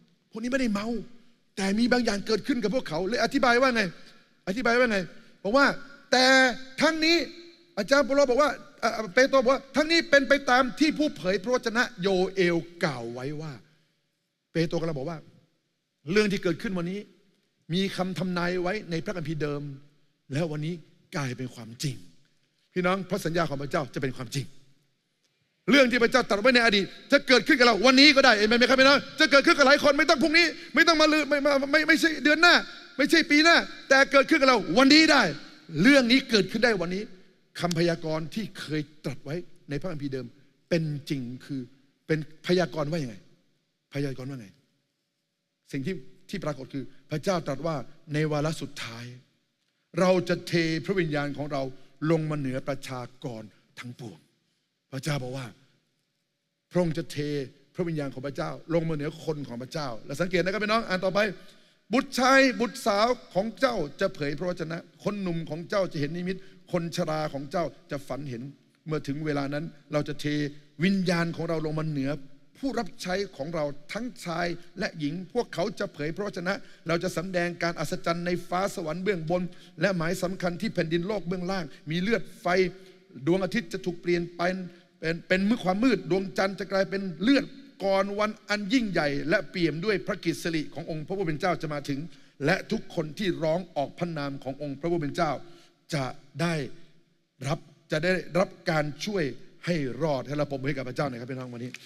แต่มีบางอย่างเกิดขึ้นกับพวกเขาเลยอธิบายว่าไงบอกว่าแต่ทั้งนี้อาจารย์เปโตรบอกว่าเปโตรบอกว่าทั้งนี้เป็นไปตามที่ผู้เผยพระวจนะโยเอลกล่าวไว้ว่าเปโตรกำลังบอกว่าเรื่องที่เกิดขึ้นวันนี้มีคำทำนายไว้ในพระคัมภีร์เดิมแล้ววันนี้กลายเป็นความจริงพี่น้องพระสัญญาของพระเจ้าจะเป็นความจริงเรื่องที่พระเจ้าตรัสไว้ในอดีตจะเกิดขึ้นกับเราวันนี้ก็ได้เห็นไหมครับพี่น้องจะเกิดขึ้นกับหลายคนไม่ต้องพรุ่งนี้ไม่ต้องมาลืมไม่ใช่เดือนหน้าไม่ใช่ปีหน้าแต่เกิดขึ้นกับเราวันนี้ได้เรื่องนี้เกิดขึ้นได้วันนี้คำพยากรณ์ที่เคยตรัสไว้ในพระคัมภีร์เดิมเป็นจริงคือเป็นพยากรณ์ว่ายังไงพยากรณ์ว่าไงสิ่งที่ปรากฏคือพระเจ้าตรัสว่าในวาระสุดท้ายเราจะเทพระวิญญาณของเราลงมาเหนือประชากรทั้งปวงพระเจ้าบอกว่าพระองค์จะเทพระวิญญาณของพระเจ้าลงมาเหนือคนของพระเจ้าและสังเกตนะครับพี่น้องอ่านต่อไปบุตรชายบุตรสาวของเจ้าจะเผยพระวจนะคนหนุ่มของเจ้าจะเห็นนิมิตคนชราของเจ้าจะฝันเห็นเมื่อถึงเวลานั้นเราจะเทวิญญาณของเราลงมาเหนือผู้รับใช้ของเราทั้งชายและหญิงพวกเขาจะเผยพระวจนะเราจะสำแดงการอัศจรรย์ในฟ้าสวรรค์เบื้องบนและหมายสำคัญที่แผ่นดินโลกเบื้องล่างมีเลือดไฟดวงอาทิตย์จะถูกเปลี่ยนเป็นมืดความมืดดวงจันทร์จะกลายเป็นเลือดก่อนวันอันยิ่งใหญ่และเปี่ยมด้วยพระกิตติสิริขององค์พระผู้เป็นเจ้าจะมาถึงและทุกคนที่ร้องออกพระนามขององค์พระผู้เป็นเจ้าจะได้รับการช่วยให้รอดให้เราปรบมือให้กับพระเจ้าหน่อยครับพี่น้องวันนี้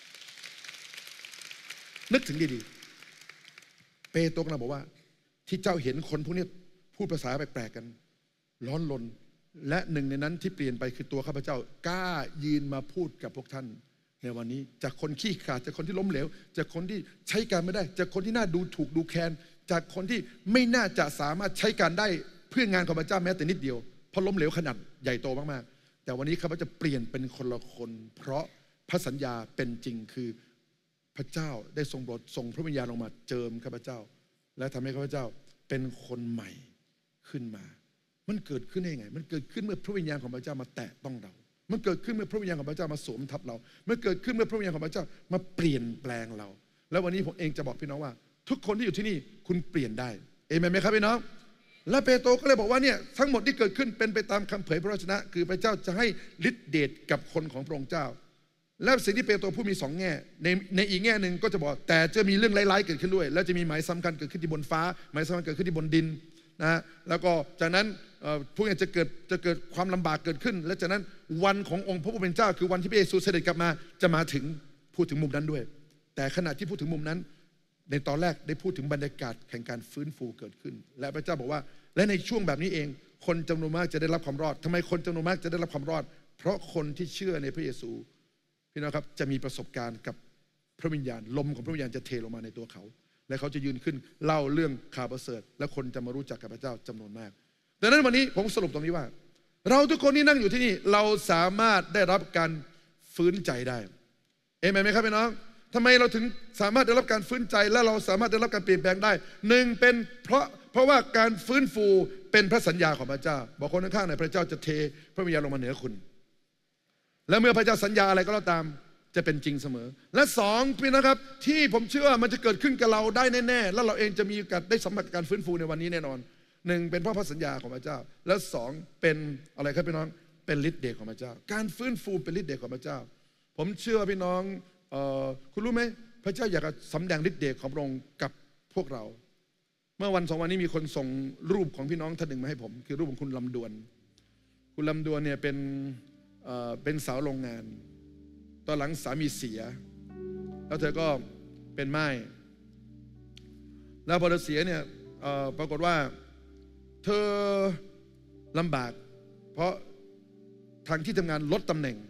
นึกถึงดีๆเปโตรกำลังบอกว่าที่เจ้าเห็นคนพวกนี้พูดภาษาแปลกๆกันร้อนรนและหนึ่งในนั้นที่เปลี่ยนไปคือตัวข้าพเจ้ากล้ายืนมาพูดกับพวกท่านในวันนี้จากคนขี้ขลาดจากคนที่ล้มเหลวจากคนที่ใช้การไม่ได้จากคนที่น่าดูถูกดูแคลนจากคนที่ไม่น่าจะสามารถใช้การได้เพื่องานของพระเจ้าแม้แต่นิดเดียวเพราะล้มเหลวขนาดใหญ่โตมากๆแต่วันนี้ข้าพเจ้าเปลี่ยนเป็นคนละคนเพราะพระสัญญาเป็นจริงคือพระเจ้าได้ทรงโปรดส่งพระวิญญาณลงมาเจิมข้าพเจ้าและทำให้ข้าพเจ้าเป็นคนใหม่ขึ้นมามันเกิดขึ้นได้ยังไงมันเกิดขึ้นเมื่อพระวิญญาณของพระเจ้ามาแตะต้องเรามันเกิดขึ้นเมื่อพระวิญญาณของพระเจ้ามาสวมทับเรามันเกิดขึ้นเมื่อพระวิญญาณของพระเจ้ามาเปลี่ยนแปลงเราแล้ววันนี้ผมเองจะบอกพี่น้องว่าทุกคนที่อยู่ที่นี่คุณเปลี่ยนได้เอเมนไหมครับพี่น้องและเปโตรก็เลยบอกว่าเนี่ยทั้งหมดที่เกิดขึ้นเป็นไปตามคำเผยพระวจนะคือพระเจ้าจะให้ฤทธิเดชกับคนของพระองค์เจ้าและสิ่งที่เปโตรพูดมีสองแง่ในอีกแง่หนึ่งก็จะบอกแต่จะมีเรื่องร้ายๆเกิดขึ้นด้วยแล้วจะมีหมายสำคัญเกิดขึ้นที่บนฟ้าหมายสำคัญเกิดขึ้นที่บนดินนะแล้วก็จากนั้นพวกนี้จะเกิดความลำบากเกิดขึ้นและจากนั้นวันขององค์พระผู้เป็นเจ้าคือวันที่พระเยซูเสด็จกลับมาจะมาถึงพูดถึงมุมนั้นด้วยแต่ขณะที่พูดถึงมุมนั้นในตอนแรกได้พูดถึงบรรยากาศแห่งการฟื้นฟูเกิดขึ้นและพระเจ้าบอกว่าและในช่วงแบบนี้เองคนจำนวนมากจะได้รับความรอดทำไมคนจำนวนมากจะได้รับความรอดเพราะคนที่เชื่อในพระเยซูพี่น้องครับจะมีประสบการณ์กับพระวิญญาณลมของพระวิญญาณจะเทลงมาในตัวเขาและเขาจะยืนขึ้นเล่าเรื่องข่าวประเสริฐและคนจะมารู้จักกับพระเจ้าจำนวนมากดังนั้นวันนี้ผมสรุปตรงนี้ว่าเราทุกคนที่นั่งอยู่ที่นี่เราสามารถได้รับการฟื้นใจได้เอเมนไหมครับพี่น้องทำไมเราถึงสามารถได้รับการฟื้นใจและเราสามารถได้รับการเปลี่ยนแปลงได้หนึ่งเป็นเพราะว่าการฟื้นฟูเป็นพระสัญญาของพระเจ้าบอกคนข้างๆหน่อยพระเจ้าจะเทพระวิญญาณลงมาเหนือคุณและเมื่อพระเจ้าสัญญาอะไรก็แล้วตามจะเป็นจริงเสมอและสองพี่นะครับที่ผมเชื่อว่ามันจะเกิดขึ้นกับเราได้แน่ๆและเราเองจะมีโอกาสได้สัมผัสการฟื้นฟูในวันนี้แน่นอนหนึ่งเป็นเพราะพระสัญญาของพระเจ้าและสองเป็นอะไรครับพี่น้องเป็นฤทธิ์เดชของพระเจ้าการฟื้นฟูเป็นฤทธิ์เดชของพระเจ้าผมเชื่อพี่น้องคุณรู้ไหมพระเจ้าอยากจะสำแดงฤทธิ์เดชของพระองค์กับพวกเราเมื่อวันสองวันนี้มีคนส่งรูปของพี่น้องท่านหนึ่งมาให้ผมคือรูปของคุณลำดวนคุณลำดวนเนี่ยเป็นสาวโรงงานตอนหลังสามีเสียแล้วเธอก็เป็นม่ายแล้วพอเธอเสียเนี่ยปรากฏว่าเธอลำบากเพราะทางที่ทำงานลดตำแหน่ง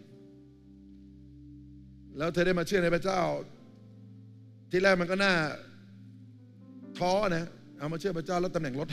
แล้วเธอได้มาเชื่อในพระเจ้าที่แรกมันก็น่าท้อนะเอามาเชื่อพระเจ้าแล้วตำแหน่งลด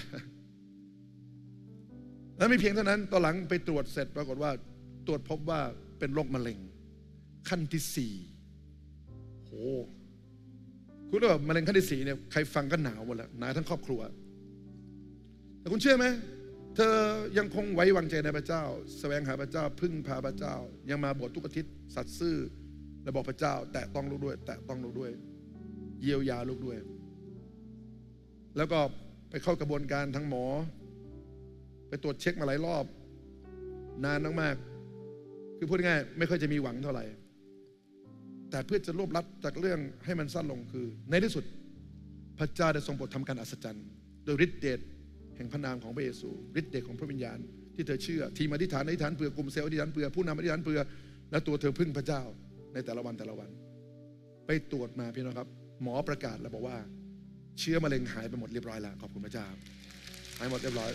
แล้วไม่เพียงเท่านั้นตอนหลังไปตรวจเสร็จปรากฏว่าตรวจพบว่าเป็นโรคมะเร็งขั้นที่4โหคุณรู้ว่ามะเร็งขั้นที่4เนี่ยใครฟังก็หนาวหมดแล้วหนาวทั้งครอบครัวแต่คุณเชื่อไหมเธอยังคงไว้วางใจในพระเจ้าแสวงหาพระเจ้าพึ่งพาพระเจ้ายังมาโบสถ์ทุกอาทิตย์สัตย์ซื่อและบอกพระเจ้าแตะต้องลูกด้วยแตะต้องลูกด้วยเยียวยาลูกด้วยแล้วก็ไปเข้ากระบวนการทางหมอไปตรวจเช็คมาหลายรอบนานมากๆคือพูดง่ายไม่ค่อยจะมีหวังเท่าไหร่แต่เพื่อจะรวบรัดจากเรื่องให้มันสั้นลงคือในที่สุดพระเจ้าได้ทรงโปรดทำการอัศจรรย์โดยฤทธิ์เดชแห่งพระนามของพระเยซูฤทธิ์เดชของพระวิญญาณที่เธอเชื่อทีมอธิษฐานเผื่อกลุ่มเซลล์อธิษฐานเผื่อผู้นำอธิษฐานเผื่อและตัวเธอพึ่งพระเจ้าในแต่ละวันไปตรวจมาพี่น้องครับหมอประกาศแล้วบอกว่าเชื้อมะเร็งหายไปหมดเรียบร้อยแล้วขอบคุณพระเจ้าหายหมดเรียบร้อย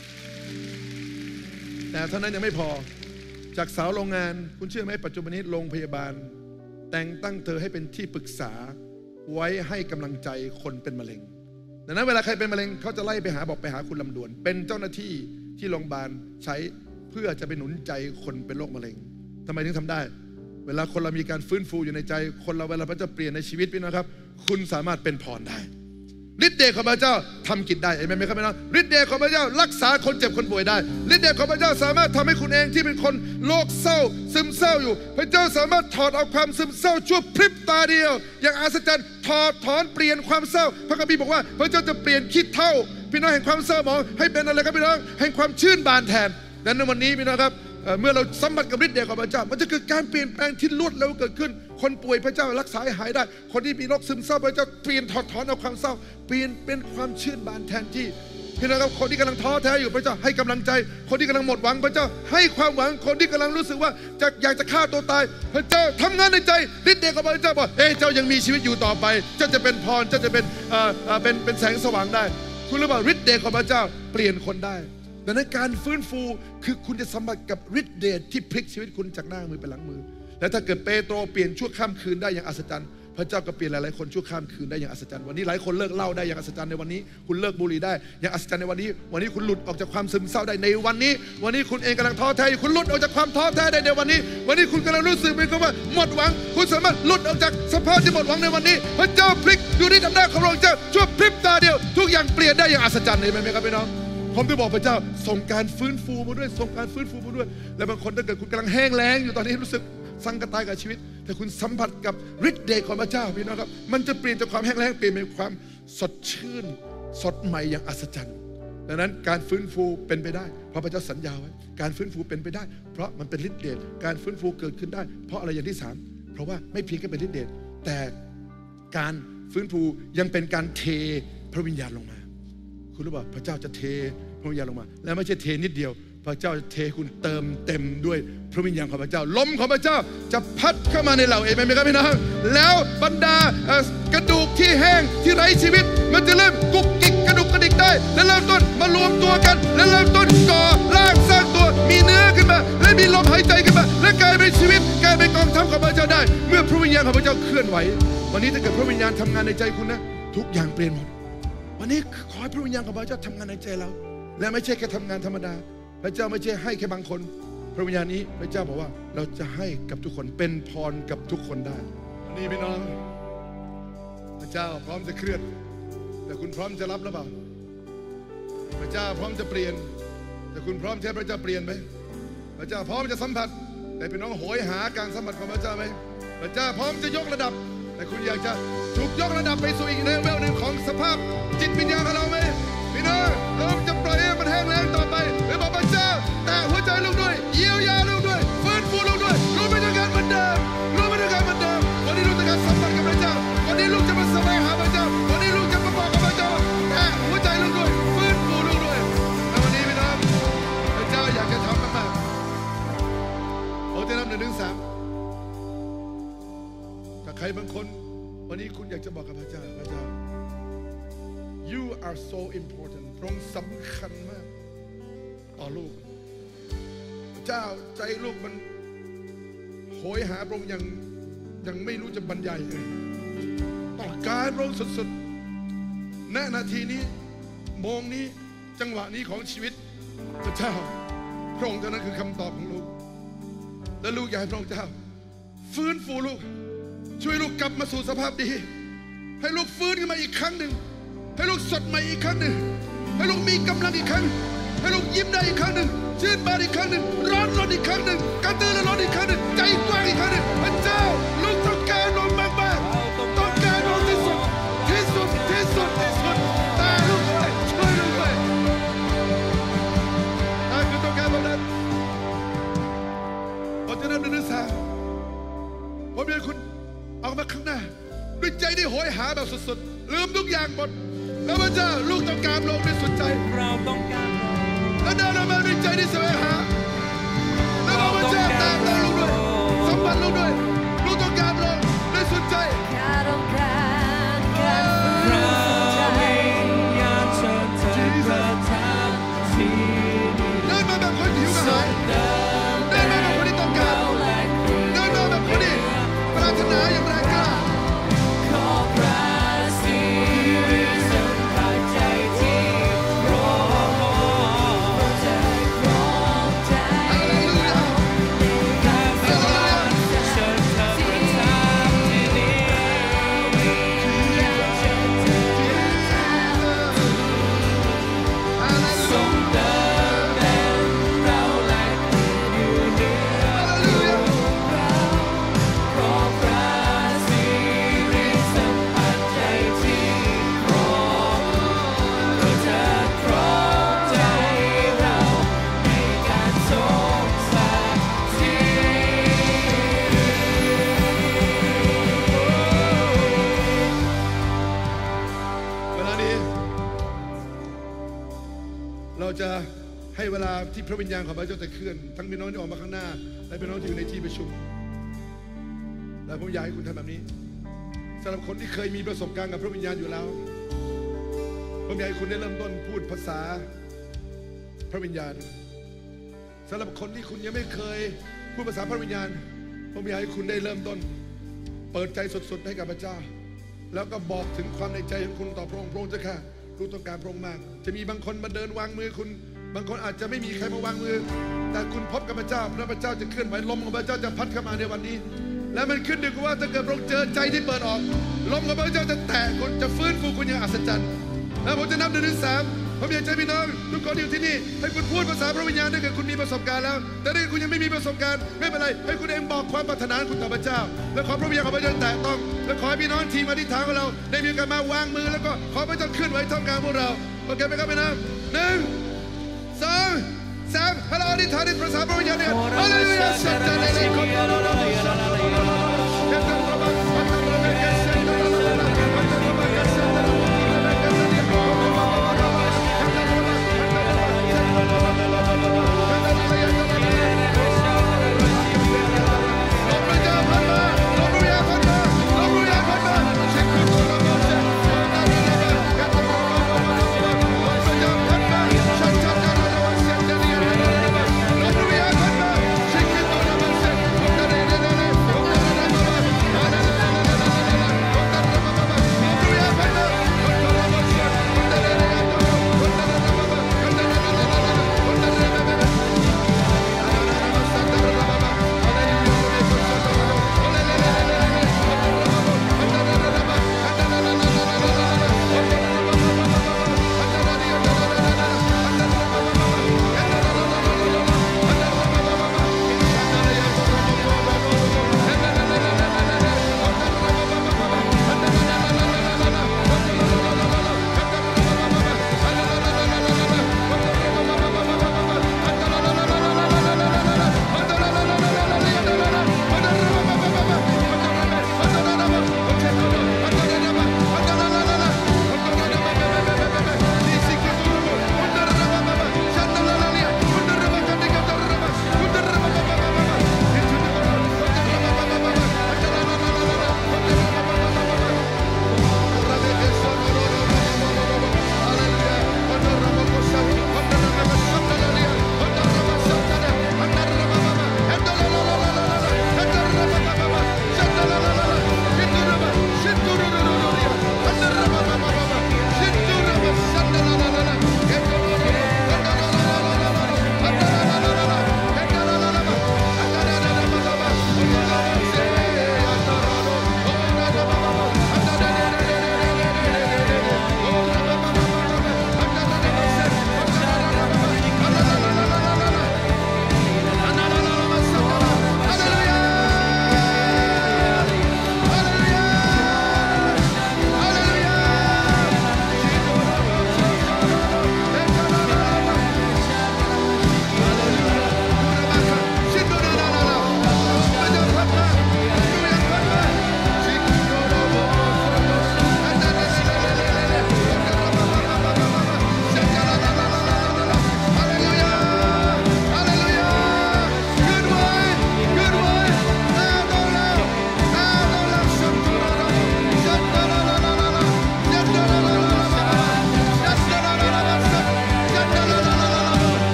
แต่เท่านั้นยังไม่พอจากสาวโรงงานคุณเชื่อไหมปัจจุบันนี้โรงพยาบาลแต่งตั้งเธอให้เป็นที่ปรึกษาไว้ให้กำลังใจคนเป็นมะเร็งดังนั้นเวลาใครเป็นมะเร็งเขาจะไล่ไปหาบอกไปหาคุณลำดวนเป็นเจ้าหน้าที่ที่โรงพยาบาลใช้เพื่อจะไปหนุนใจคนเป็นโรคมะเร็งทำไมถึงทำได้เวลาคนเรามีการฟื้นฟูอยู่ในใจคนเราเวลาพระเจ้าเปลี่ยนในชีวิตพี่น้องครับคุณสามารถเป็นพรได้ฤทธิ์เดชของพระเจ้าทำกิจได้เห็นไหมครับพี่น้องฤทธิ์เดชของพระเจ้ารักษาคนเจ็บคนป่วยได้ฤทธิ์เดชของพระเจ้าสามารถทำให้คุณเองที่เป็นคนโรคเศร้าซึมเศร้าอยู่พระเจ้าสามารถถอดเอาความซึมเศร้าชั่วพริบตาเดียวอย่างอัศจรรย์ถอดถอนเปลี่ยนความเศร้าพระคัมภีร์บอกว่าพระเจ้าจะเปลี่ยนขี้เถ้าพี่น้องแห่งความเศร้าหมองให้เป็นอะไรครับพี่น้องแห่งความชื่นบานแทนดังนั้นวันนี้พี่น้องครับเมื่อเราสัมผัสกับฤทธิ์เดชของพระเจ้ามันจะเกิดการเปลี่ยนแปลงที่รวดเร็วเกิดขึ้นคนป่วยพระเจ้ารักษาหายได้คนที่มีโรคซึมเศร้าพระเจ้าเปลี่ยนถอดถอนเอาความเศร้าเปลี่ยนเป็นความชื่นบานแทนที่พี่น้องครับคนที่กำลังท้อแท้อยู่พระเจ้าให้กำลังใจคนที่กำลังหมดหวังพระเจ้าให้ความหวังคนที่กำลังรู้สึกว่าอยากจะฆ่าตัวตายพระเจ้าทำงานในใจฤทธิ์เดชของพระเจ้าบอกเจ้ายังมีชีวิตอยู่ต่อไปเจ้าจะเป็นพรเจ้าจะเป็นแสงสว่างได้คุณรู้ป่ะฤทธิ์เดชของพระเจ้าเปลี่ยนคนได้ดังนั้นการฟื้นฟูคือคุณจะสัมผัสกับฤทธิ์เดชที่พลิกชีวิตคุณจากหน้ามือไปหลังมือและถ้าเกิดเปโตรเปลี่ยนชั่วข้ามคืนได้อย่างอัศจรรย์พระเจ้าก็เปลี่ยนหลายๆคนชั่วข้ามคืนได้อย่างอัศจรรย์วันนี้หลายคนเลิกเหล้าได้อย่างอัศจรรย์ในวันนี้คุณเลิกบุหรี่ได้อย่างอัศจรรย์ในวันนี้คุณหลุดออกจากความซึมเศร้าได้ในวันนี้คุณเองกำลังท้อแท้อยู่คุณหลุดออกจากความท้อแท้ได้ในวันนี้คุณกำลังรู้สึกเหมือนกับว่าหมดหวังคุณสามารถหลุดออกจากสภาพที่หมดหวังในวันนี้พระเจ้าพลิกอยู่ในอำนาจของพระองค์เจ้าชั่วพริบตาเดียวทุกอย่างเปลี่ยนได้อย่างอัศจรรย์เห็นไหมครับพี่น้องผมจะบอกพระเจ้าส่งการฟื้นฟูมาด้วยส่งการฟื้นฟูมาด้วยและบางคนถ้าเกิดคุณกำลังแห้งแล้งอยู่ตอนนี้รู้สึกสังกตายกับชีวิตแต่คุณสัมผัสกับฤทธิ์เดชของพระเจ้าพี่น้องครับมันจะเปลี่ยนจากความแห้งแล้งเปลี่ยนเป็นความสดชื่นสดใหม่อย่างอัศจรรย์ดังนั้นการฟื้นฟูเป็นไปได้เพราะพระเจ้าสัญญาไว้การฟื้นฟูเป็นไปได้เพราะมันเป็นฤทธิ์เดชการฟื้นฟูเกิดขึ้นได้เพราะอะไรอย่างที่3เพราะว่าไม่เพียงแค่เป็นฤทธิ์เดชแต่การฟื้นฟูยังเป็นการเทพระวิญญาณลงมาคุณรู้ป่ะพระเจ้าจะเทพระวิญญาณลงมาและไม่ใช่เทนิดเดียวพระเจ้าจะเทคุณเติมเต็มด้วยพระวิญญาณของพระเจ้าลมของพระเจ้าจะพัดเข้ามาในเราเองไหมครับพี่น้องแล้วบรรดากระดูกที่แห้งที่ไร้ชีวิตมันจะเริ่มกุกกิกกระดูกกระดิกได้และเริ่มต้นมารวมตัวกันและเริ่มต้นก่อร่างสร้างตัวมีเนื้อขึ้นมาและมีลมหายใจขึ้นมาและกลายเป็นชีวิตกลายเป็นกองทัพของพระเจ้าได้เมื่อพระวิญญาณของพระเจ้าเคลื่อนไหววันนี้ถ้าเกิดพระวิญญาณทำงานในใจคุณนะทุกอย่างเปลี่ยนหมดวันนี้ขอให้พระวิญญาณของพระเจ้าทำงานในใจเราและไม่ใช่แค่ทำงานธรรมดาพระเจ้าไม่ใช่ให้แค่บางคนพระวิญญาณนี้พระเจ้าบอกว่าเราจะให้กับทุกคนเป็นพรกับทุกคนได้วันนี้พี่น้องพระเจ้าพร้อมจะเคลื่อนแต่คุณพร้อมจะรับหรือเปล่าพระเจ้าพร้อมจะเปลี่ยนแต่คุณพร้อมที่พระเจ้าเปลี่ยนไหมพระเจ้าพร้อมจะสัมผัสแต่พี่น้องโหยหาการสัมผัสของพระเจ้าไหมพระเจ้าพร้อมจะยกระดับแต่คุณอยากจะถูกยกระดับไปสู่อีกเลเวลหนึ่งของสภาพจิตวิญญาณของเราไหมพี่น้องเราจะปล่อยให้มันแห้งแล้งต่อไปหรือบอกพระเจ้าแต่หัวใจลูกด้วยเยียวยาลูกด้วยฟื้นฟูลูกด้วยลูกไม่ต้องการเหมือนเดิมลูกไม่ต้องการเหมือนเดิมวันนี้ลูกต้องการสัมผัสกับพระเจ้าวันนี้ลูกจะมาแสวงหาพระเจ้าวันนี้ลูกจะมาบอกกับพระเจ้าแต่หัวใจลูกด้วยฟื้นฟูลูกด้วยและวันนี้พี่น้องพระเจ้าอยากจะทำมากๆผมจะนับ1 ถึง 3ถ้าใครบางคนวันนี้คุณอยากจะบอกกับพระเจ้าพระเจ้า You are so important พระองค์สำคัญมากต่อลูกพระเจ้าใจลูกมันโหยหาพระองค์ยังไม่รู้จะบรรยายเลยต้องการพระองค์สุดๆณนาทีนี้โมงนี้จังหวะนี้ของชีวิตพระเจ้าพระองค์เท่านั้นคือคำตอบของลูกและลูกอยากให้พระองค์เจ้าฟื้นฟูลูกช่วยลูกกลับมาสู่สภาพดีให้ลูกฟื้นขึ้นมาอีกครั้งหนึ่งให้ลูกสดใหม่อีกครั้งหนึ่งให้ลูกมีกำลังอีกครั้งให้ลูกยิ้มได้อีกครั้งหนึ่งชื่นบานอีกครั้งหนึ่งร้อนรนอีกครั้งหนึ่งกระตือรือร้นอีกครั้งหนึ่งใจกว้างอีกครั้งหนึ่งพระเจ้าลูกต้องการลงมากๆต้องการลงที่สุดที่สุดที่สุดที่สุดแต่ลูกด้วยช่วยลูกด้วยถ้าคุณต้องการแบบนั้นผมอยากให้คุณออกมาข้างหน้าด้วยใจที่โหยหาแบบสุดๆลืมทุกอย่างหมดแล้วพระเจ้าลูกต้องการลงด้วยสุดใจเราต้องการแล้วเดินออกมาด้วยใจที่แสวงหาแล้วพระเจ้าตามเราลงด้วยสัมพันธ์ลงด้วยลูกต้องการลงด้วยสุดใจเดินมาแบบคนหิวกระหายเดินมาแบบคนที่ต้องการเดินมาแบบคนที่ปรารถนาอย่างแรงกล้าเราจะให้เวลาที่พระวิญญาณของพระเจ้าจะเคลื่อนทั้งพี่น้องที่ออกมาข้างหน้าและพี่น้องที่อยู่ในที่ประชุมและผมอยากให้คุณทำแบบนี้สำหรับคนที่เคยมีประสบการณ์กับพระวิญญาณอยู่แล้วผมอยากให้คุณได้เริ่มต้นพูดภาษาพระวิญญาณสำหรับคนที่คุณยังไม่เคยพูดภาษาพระวิญญาณผมอยากให้คุณได้เริ่มต้นเปิดใจสุดๆให้กับพระเจ้าแล้วก็บอกถึงความในใจของคุณต่อพระองค์พระองค์เจ้าค่ะลูกต้องการพระองค์มากจะมีบางคนมาเดินวางมือคุณบางคนอาจจะไม่มีใครมาวางมือแต่คุณพบกับพระเจ้าพระเจ้าจะเคลื่อนไหวลมของพระเจ้าจะพัดเข้ามาในวันนี้และมันขึ้นอยู่กับว่าถ้าเกิดพระองค์เจอใจที่เปิดออกลมของพระเจ้าจะแตะคุณจะฟื้นฟูคุณอย่างอัศจรรย์และผมจะนับ1 ถึง 3ผมอยากให้พี่น้องทุกคนอยู่ที่นี่ให้คุณพูดภาษาพระวิญญาณถ้าเกิดคุณมีประสบการณ์แล้วแต่ถ้าคุณยังไม่มีประสบการณ์ไม่เป็นไรให้คุณเองบอกความปรารถนาคุณต่อพระเจ้าและขอพระวิญญาณของพระเจ้าแตะต้องและขอให้พี่น้องทีมอธิษฐานของเราได้มีการมาวางมือแล้วก็ขอพระเจ้าเคลื่อนไหวท่ามกลางพวกเราโอเคไหมครับพี่น้อง1 2 3ให้เราอธิษฐานในภาษาพระวิญญาณเนี่ยฮาเลลูยาสัจจะเลย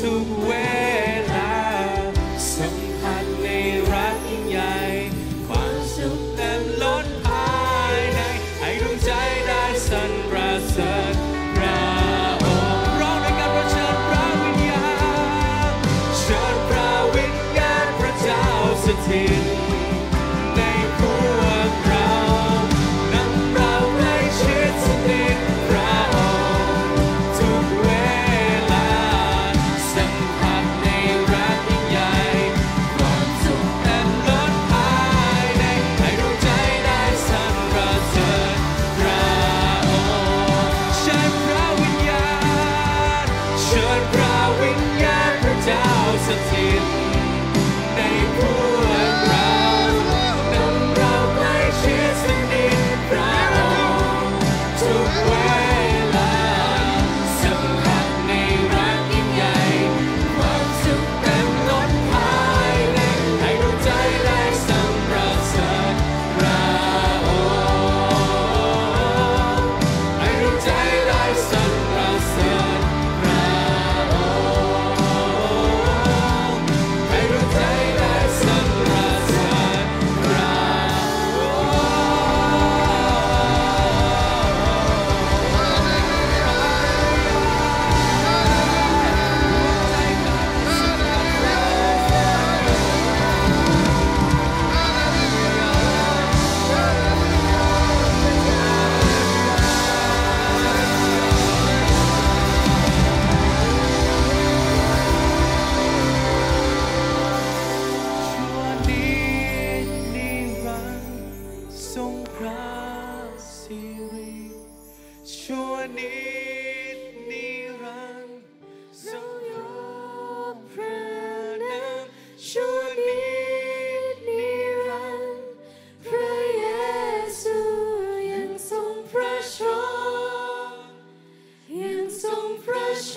ทุกเวลาสัมผัสในรักยิ่งใหญ่ความสุขเต็มล้นภายในให้ดวงใจได้สรรเสริญพระองค์ร้องด้วยกันว่าเชิญพระวิญญาณเชิญพระวิญญาณพระเจ้าสถิตในพวกเรานำเราให้ชิดสนิทพระองค์ทุกเวลาสัมผัสในรักยิ่งใหญ่ความสุขเต็มล้นภายในให้ดวงใจได้สรรเสริญพระองค์เชิญพระวิญญาณเชิญพระวิญญาณพระเจ้าสถิตในพวกเรานำเราใกล้ชิดสนิทพระองค์ทุกเวลาสัมผัสในรักยิ่งใหญ่ความสุขเต็มล้นภายในให้ดวงใจได้สรรเสริญพระองค์ให้ดวงใจได้สรรเสริญพระองค์ให้ดวงใจได้สรรเสริญพระชั่วนิรันดร์ทรงพระสิริชั่วนิรันดร์ทรงยกพระนามชั่วนิรันดร์พระเยซูยังทรงพระชนยังทรงพระช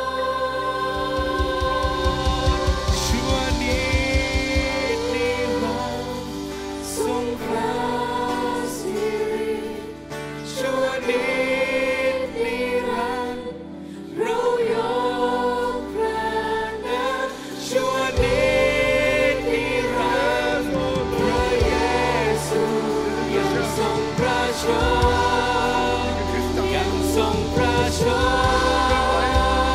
นชั่วนิรันดร์ทรงพระสิริชั่วนิรันดร์เรายกพระนามชั่วนิรันดร์พระเยซูยังทรงพระชนยังทรงพระชน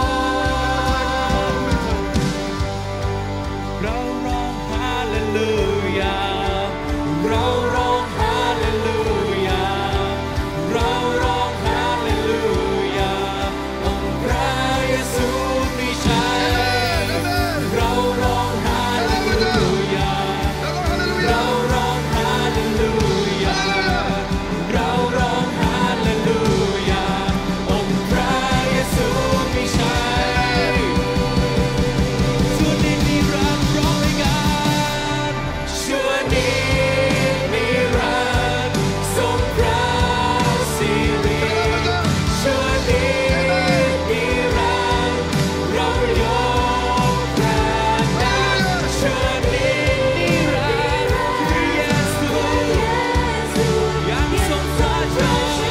เราร้องฮาเลลูยาเราร้องฮาเลลูยาเราร้องฮาเลลูยาองค์พระเยซูมีชัยเราร้องฮาเลลูยาเราร้องฮาเลลูยาเราร้องฮาเลลูยาองค์พระเยซูมีชัยส่วนนิรันดร์ร้องด้วยกันชั่วนิรันดร์ทรงพระสิริชั่วนิรันดร์เรายกพระนามชั่วนิรันดร์พระเยซูยังทรงพระชน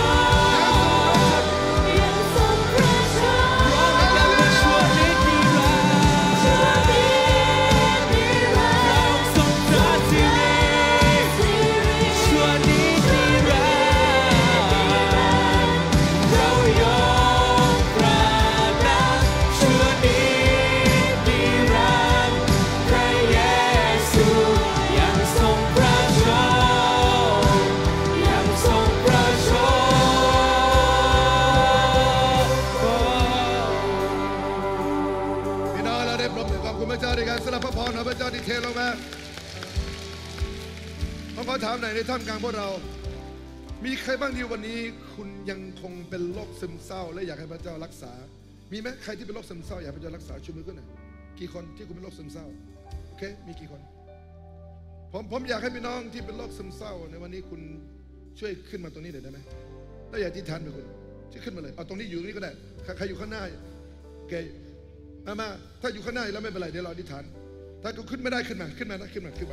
ยังทรงพระชนร้องด้วยกันว่าชั่วนิรันดร์เราทรงพระสิริชั่วนิรันดร์เรายกพระนามชั่วนิรันดร์พระเยซูยังทรงพระชนยังทรงพระชนพี่น้องเราได้ปรบมือขอบคุณพระเจ้าด้วยกันสำหรับพระพรของพระเจ้าที่เทลงมาผมขอถามหน่อยในท่ามกลางพวกเรา มีใครบ้างที่วันนี้คุณยังคงเป็นโรคซึมเศร้าและอยากให้พระเจ้ารักษา มีไหมใครที่เป็นโรคซึมเศร้าอยากให้พระเจ้ารักษาชูมือขึ้นหน่อยกี่คนที่คุณเป็นโรคซึมเศร้าโอเคมีกี่คนผมอยากให้พี่น้องที่เป็นโรคซึมเศร้าในวันนี้คุณช่วยขึ้นมาตรงนี้หน่อยได้ไหมแล้วอย่าที่ทานไปคุณช่วยขึ้นมาเลยเอาตรงนี้อยู่ตรงนี้ก็ได้ใครอยู่ข้างหน้าโอเคมาถ้าอยู่ข้างหน้าแล้วไม่เป็นไรเดี๋ยวเราอธิษฐานถ้าขึ้นไม่ได้ขึ้นมานะขึ้นมา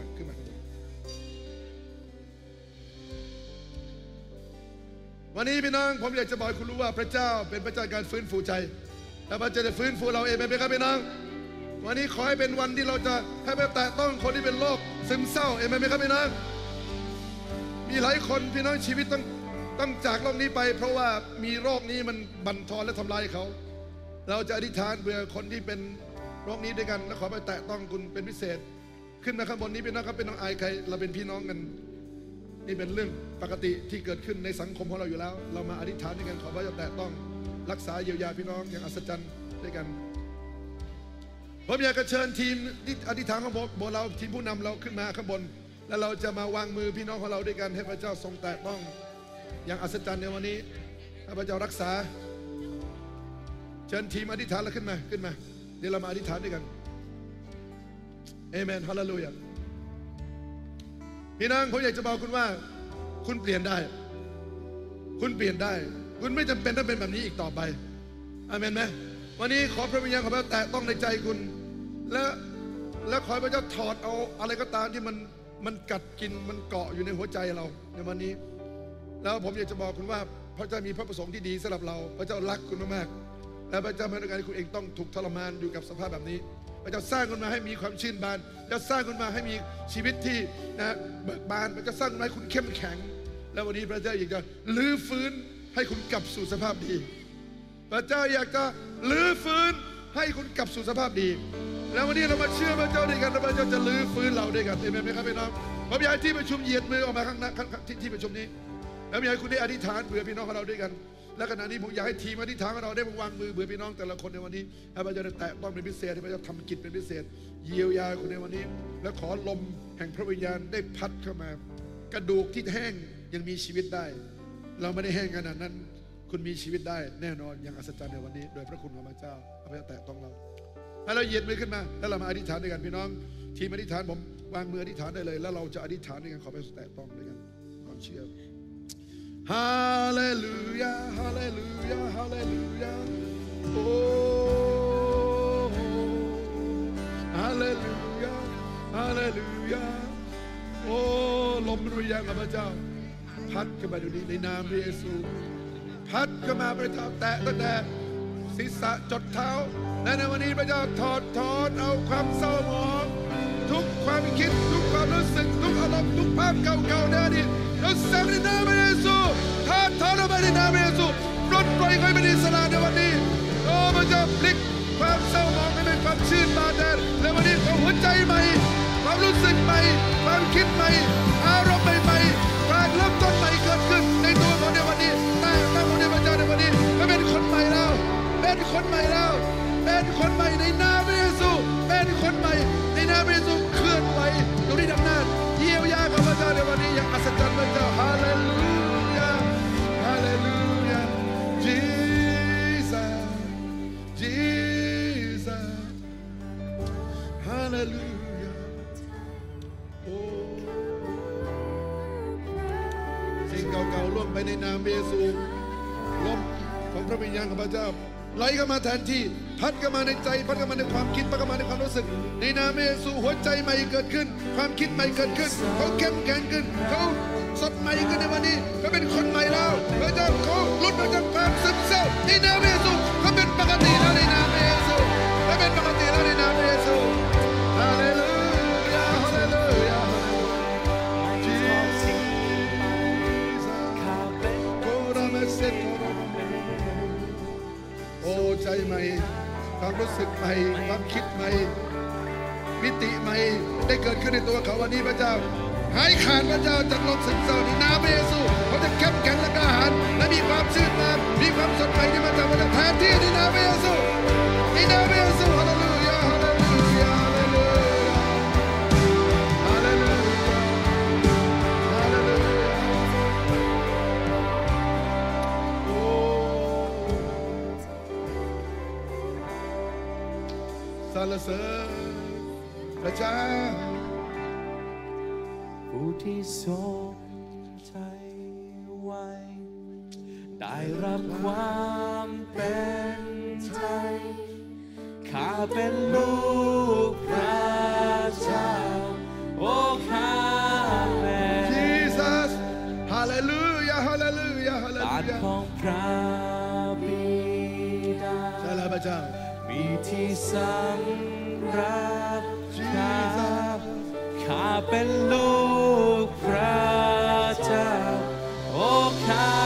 วันนี้พี่น้องผมอยากจะบอกให้คุณรู้ว่าพระเจ้าเป็นพระเจ้าการฟื้นฟูใจและพระเจ้าจะฟื้นฟูเราเองเป็นไหมครับพี่น้องวันนี้ขอให้เป็นวันที่เราจะให้ไปแตะต้องคนที่เป็นโรคซึมเศร้าเอเมนไหมครับพี่น้องมีหลายคนพี่น้องชีวิตต้องจากโลกนี้ไปเพราะว่ามีโรคนี้มันบั่นทอนและทำลายเขาเราจะอธิษฐานเพื่อคนที่เป็นโรคนี้ด้วยกันและขอไปแตะต้องคุณเป็นพิเศษขึ้นมาข้างบนนี้พี่น้องครับเป็นน้องอายใครเราเป็นพี่น้องกันนี่เป็นเรื่องปกติที่เกิดขึ้นในสังคมของเราอยู่แล้วเรามาอธิษฐานด้วยกันขอพระเจ้าแตะต้องรักษาเยียวยาพี่น้องอย่างอัศจรรย์ด้วยกันผมอยากจะเชิญทีมอธิษฐานของโบเราทีมผู้นำเราขึ้นมาข้างบนแล้วเราจะมาวางมือพี่น้องของเราด้วยกันให้พระเจ้าทรงแตะต้องอย่างอัศจรรย์ในวันนี้ให้พระเจ้ารักษาเชิญทีมอธิษฐานเราขึ้นมาเดี๋ยวเรามาอธิษฐานด้วยกันเอเมนฮาเลลูยาพี่น้องผมอยากจะบอกคุณว่าคุณเปลี่ยนได้คุณเปลี่ยนได้คุณไม่จำเป็นต้องเป็นแบบนี้อีกต่อไปอาเมนไหมวันนี้ขอพระวิญญาณของพระเจ้าแตะต้องในใจคุณและขอพระเจ้าถอดเอาอะไรก็ตามที่มันกัดกินมันเกาะอยู่ในหัวใจเราในวันนี้แล้วผมอยากจะบอกคุณว่าพระเจ้ามีพระประสงค์ที่ดีสำหรับเราพระเจ้ารักคุณมากๆและพระเจ้าไม่ต้องการให้คุณเองต้องถูกทรมานอยู่กับสภาพแบบนี้พระเจ้าสร้างคุณมาให้มีความชื่นบานจะสร้างคุณมาให้มีชีวิตที่เบิกบานพระเจ้าสร้างคุณมาให้คุณเข้มแข็งและวันนี้พระเจ้าอยากจะลื้อฟื้นให้คุณกลับสู่สภาพดีพระเจ้าอยากจะลื้อฟื้นให้คุณกลับสู่สภาพดีแล้ววันนี้เรามาเชื่อพระเจ้าด้วยกันพระเจ้าจะลื้อฟื้นเราด้วยกันเห็นไหมครับพี่น้องผมอยากให้ที่ประชุมเหยียดมือออกมาข้างหน้าที่ประชุมนี้แล้วอยากให้คุณได้อธิษฐานเผื่อพี่น้องของเราด้วยกันและขณะนี้ผมอยากให้ทีมอธิษฐานของเราได้วางมือเผื่อพี่น้องแต่ละคนในวันนี้ให้พระเจ้าได้แตะต้องเป็นพิเศษให้พระเจ้าทำกิจเป็นพิเศษเยียวยาคุณในวันนี้และขอลมแห่งพระวิญญาณได้พัดเข้ามากระดูกที่แห้งยังมีชีวิตได้เราไม่ได้แห้งขนาดนั้นคุณมีชีวิตได้แน่นอนอย่างอัศจรรย์ในวันนี้โดยพระคุณของพระเจ้าพระเจ้าแตะต้องเราให้เราเหยียดมือขึ้นมาแล้วเรามาอธิษฐานด้วยกันพี่น้องทีมอธิษฐานผมวางมืออธิษฐานได้เลยแล้วเราจะอธิษฐานด้วยกันขอพระเจ้าแตะต้องด้วยกันความเชื่อฮาเลลูยาฮาเลลูยาฮาเลลูยาโอ้ฮาเลลูยาฮาเลลูยาโอ้ลมรุยาของพระเจ้าพัดขึ้นมาดูนี้ในนามพระเยซูพัดเข้ามาพระเจ้าแตะตั้งแต่ศีรษะจดเท้าและในวันนี้พระเจ้าถอดถอนเอาความเศร้าหมองทุกความคิดทุกความรู้สึกทุกอารมณ์ทุกภาพเก่าๆในอดีตเราสั่งในนามพระเยซูถอดถอนออกมาในนามพระเยซูปลดปล่อยให้เป็นอิสระในวันนี้โอ้พระเจ้าพลิกความเศร้าหมองให้เป็นความชื่นบานแดนและวันนี้ขอหัวใจใหม่ความรู้สึกใหม่ความคิดใหม่อารมณ์ใหม่ๆการเริ่มต้นใหม่เกิดขึ้นในตัวของในวันนี้แต่ของในพระเจ้าในวันนี้ก็เป็นคนใหม่แล้วเป็นคนใหม่แล้วเป็นคนใหม่ในนามพระเยซูเป็นคนใหม่ในนามพระเยซูเคลื่อนไหวตรงนี้ดังนั้นเยียวยาของพระเจ้าในวันนี้อย่างอัศจรรย์พระเจ้าฮาเลลูยาฮาเลลูยา Jesus Jesus ฮาเลลูยาโอ้สิ่งเก่าๆล่วงไปในนามพระเยซูลมของพระวิญญาณของพระเจ้าไหลเข้ามาแทนที่พัดเข้ามาในใจพัดเข้ามาในความคิดพัดเข้ามาในความรู้สึกในนามพระเยซูหัวใจใหม่เกิดขึ้นความคิดใหม่เกิดขึ้นเขาเข้มแข็งขึ้นเขาสดใหม่ขึ้นในวันนี้เขาเป็นคนใหม่แล้วพระเจ้าเขาหลุดออกจากความซึมเศร้าในนามพระเยซูเขาเป็นปกติแล้วในนามพระเยซูเขาเป็นปกติแล้วในนามพระเยซูฮาเลลูยาฮาเลลูยาโอ้ใจใหม่ความรู้สึกใหม่ความคิดใหม่มิติใหม่ได้เกิดขึ้นในตัวเขาวันนี้พระเจ้าหายขาดพระเจ้าจากโรคซึมเศร้าในนามพระเยซูเขาจะเข้มแข็งและกล้าหาญและมีความชื่นบานมีความสดใหม่ที่มาจากพระเจ้าแทนที่ในนามพระเยซูในนามพระเยซูฮาเลลูยาฮาเลลูยาฮาเลลูยาฮาเลลูยาฮาเลลูยาโอ้สรรเสริญพระเจ้าผู้ที่ทรงใจไว้ได้รับความเป็นไทยข้าเป็นลูกพระเจ้าโอ้ข้าเป็น Jesus ฮาเลลูยาฮาเลลูยาฮาเลลูบาทยาของพระบิดาใช่แล้วพระเจ้ามีที่สำรักข้าเป็นลูกพระเจ้าโอ้ข้า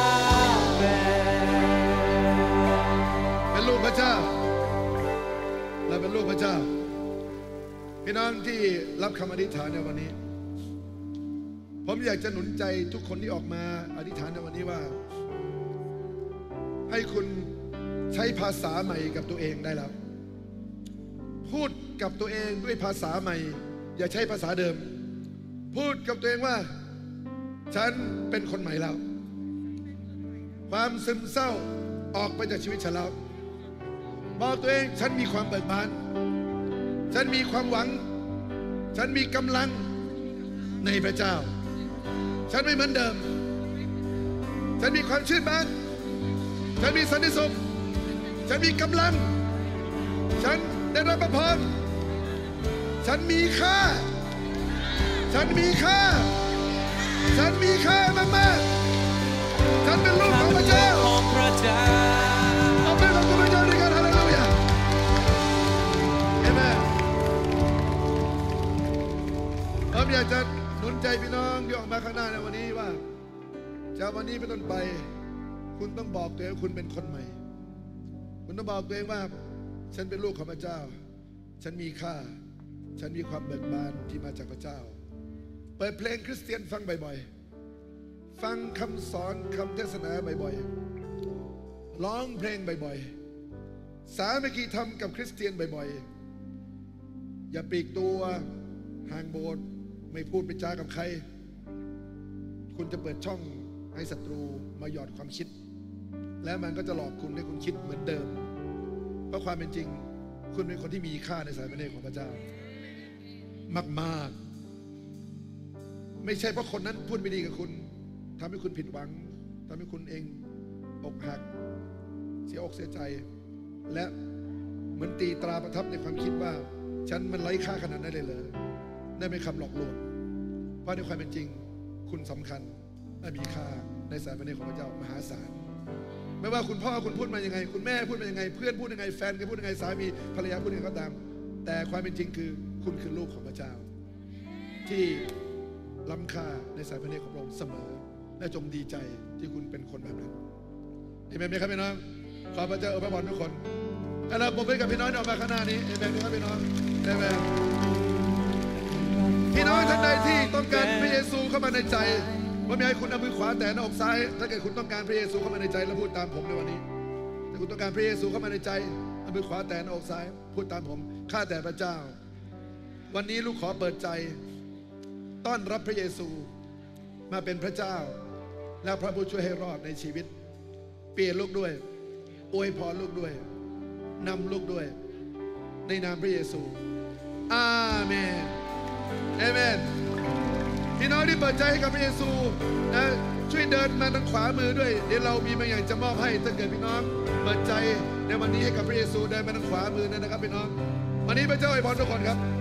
เป็นลูกพระเจ้าเราเป็นลูกพระเจ้าพี่น้องที่รับคำอธิษฐานในวันนี้ผมอยากจะหนุนใจทุกคนที่ออกมาอธิษฐานในวันนี้ว่าให้คุณใช้ภาษาใหม่กับตัวเองได้แล้วพูดกับตัวเองด้วยภาษาใหม่อย่าใช้ภาษาเดิมพูดกับตัวเองว่าฉันเป็นคนใหม่แล้วความซึมเศร้าออกไปจากชีวิตฉันแล้วบอกตัวเองฉันมีความเบิกบานฉันมีความหวังฉันมีกำลังในพระเจ้าฉันไม่เหมือนเดิมฉันมีความชื่นบานฉันมีสันติสุขฉันมีกำลังฉันได้รับพระพรฉันมีค่าฉันมีค่าฉันมีค่ามากๆฉันเป็นลูกของพระเจ้าเอาเป็นลูกของพระเจ้าด้วยกันฮาเลลูยาเอเมนผมอยากจะหนุนใจพี่น้องที่ออกมาข้างหน้าในวันนี้ว่าจากวันนี้เป็นต้นไปคุณต้องบอกตัวเองคุณเป็นคนใหม่คุณต้องบอกตัวเองว่าฉันเป็นลูกของพระเจ้าฉันมีค่าฉันมีความเบิกบานที่มาจากพระเจ้าเปิดเพลงคริสเตียนฟังบ่อยๆฟังคำสอนคำเทศนาบ่อยๆร้องเพลงบ่อยๆสามัคคีธรรมกับคริสเตียนบ่อยๆอย่าปลีกตัวห่างโบสถ์ไม่พูดไม่จากับใครคุณจะเปิดช่องให้ศัตรูมาหยอดความคิดและมันก็จะหลอกคุณให้คุณคิดเหมือนเดิมเพราะความเป็นจริงคุณเป็นคนที่มีค่าในสายพระเนตรของพระเจ้ามากๆไม่ใช่เพราะคนนั้นพูดไม่ดีกับคุณทำให้คุณผิดหวังทำให้คุณเองอกหักเสียอกเสียใจและเหมือนตีตราประทับในความคิดว่าฉันมันไร้ค่าขนาดนั้นเลยเหรอนั่นเป็นคำหลอกลวงเพราะในความเป็นจริงคุณสำคัญและมีค่าในสายพระเนตรของพระเจ้ามหาศาลไม่ว่าคุณพ่อคุณพูดมายังไงคุณแม่พูดมายังไงเพื่อนพูดยังไงแฟนพูดยังไงสามีภรรยาพูดยังไงก็ตามแต่ความเป็นจริงคือคุณคือลูกของพระเจ้าที่ล้ำค่าในสายพระเนตรของพระองค์เสมอและจงดีใจที่คุณเป็นคนแบบนั้นเอเมนไหมครับพี่น้องขอพระเจ้าอวยพรทุกคนแล้วเราผมไปกับพี่น้องออกมาข้างหน้านี้เอเมนไหมครับพี่น้องเอเมนพี่น้องท่านใดที่ต้องการพระเยซูเข้ามาในใจผมอยากให้คุณเอามือขวาแตะหน้าอกซ้ายถ้าเกิดคุณต้องการพระเยซูเข้ามาในใจแล้วพูดตามผมในวันนี้ถ้าคุณต้องการพระเยซูเข้ามาในใจเอามือขวาแตะหน้าอกซ้ายพูดตามผมข้าแต่พระเจ้าวันนี้ลูกขอเปิดใจต้อนรับพระเยซูมาเป็นพระเจ้าและพระผู้ช่วยให้รอดในชีวิตเปลี่ยนลูกด้วยอวยพรลูกด้วยนำลูกด้วยในนามพระเยซูอาเมนเอเมนพี่น้องที่เปิดใจให้กับพระเยซูนะช่วยเดินมาทางขวามือด้วยเดี๋ยวเรามีบางอย่างจะมอบให้ถ้าเกิดพี่น้องเปิดใจในวันนี้ให้กับพระเยซูเดินมาทางขวามือนะครับพี่น้องวันนี้พระเจ้าอวยพรทุกคนครับ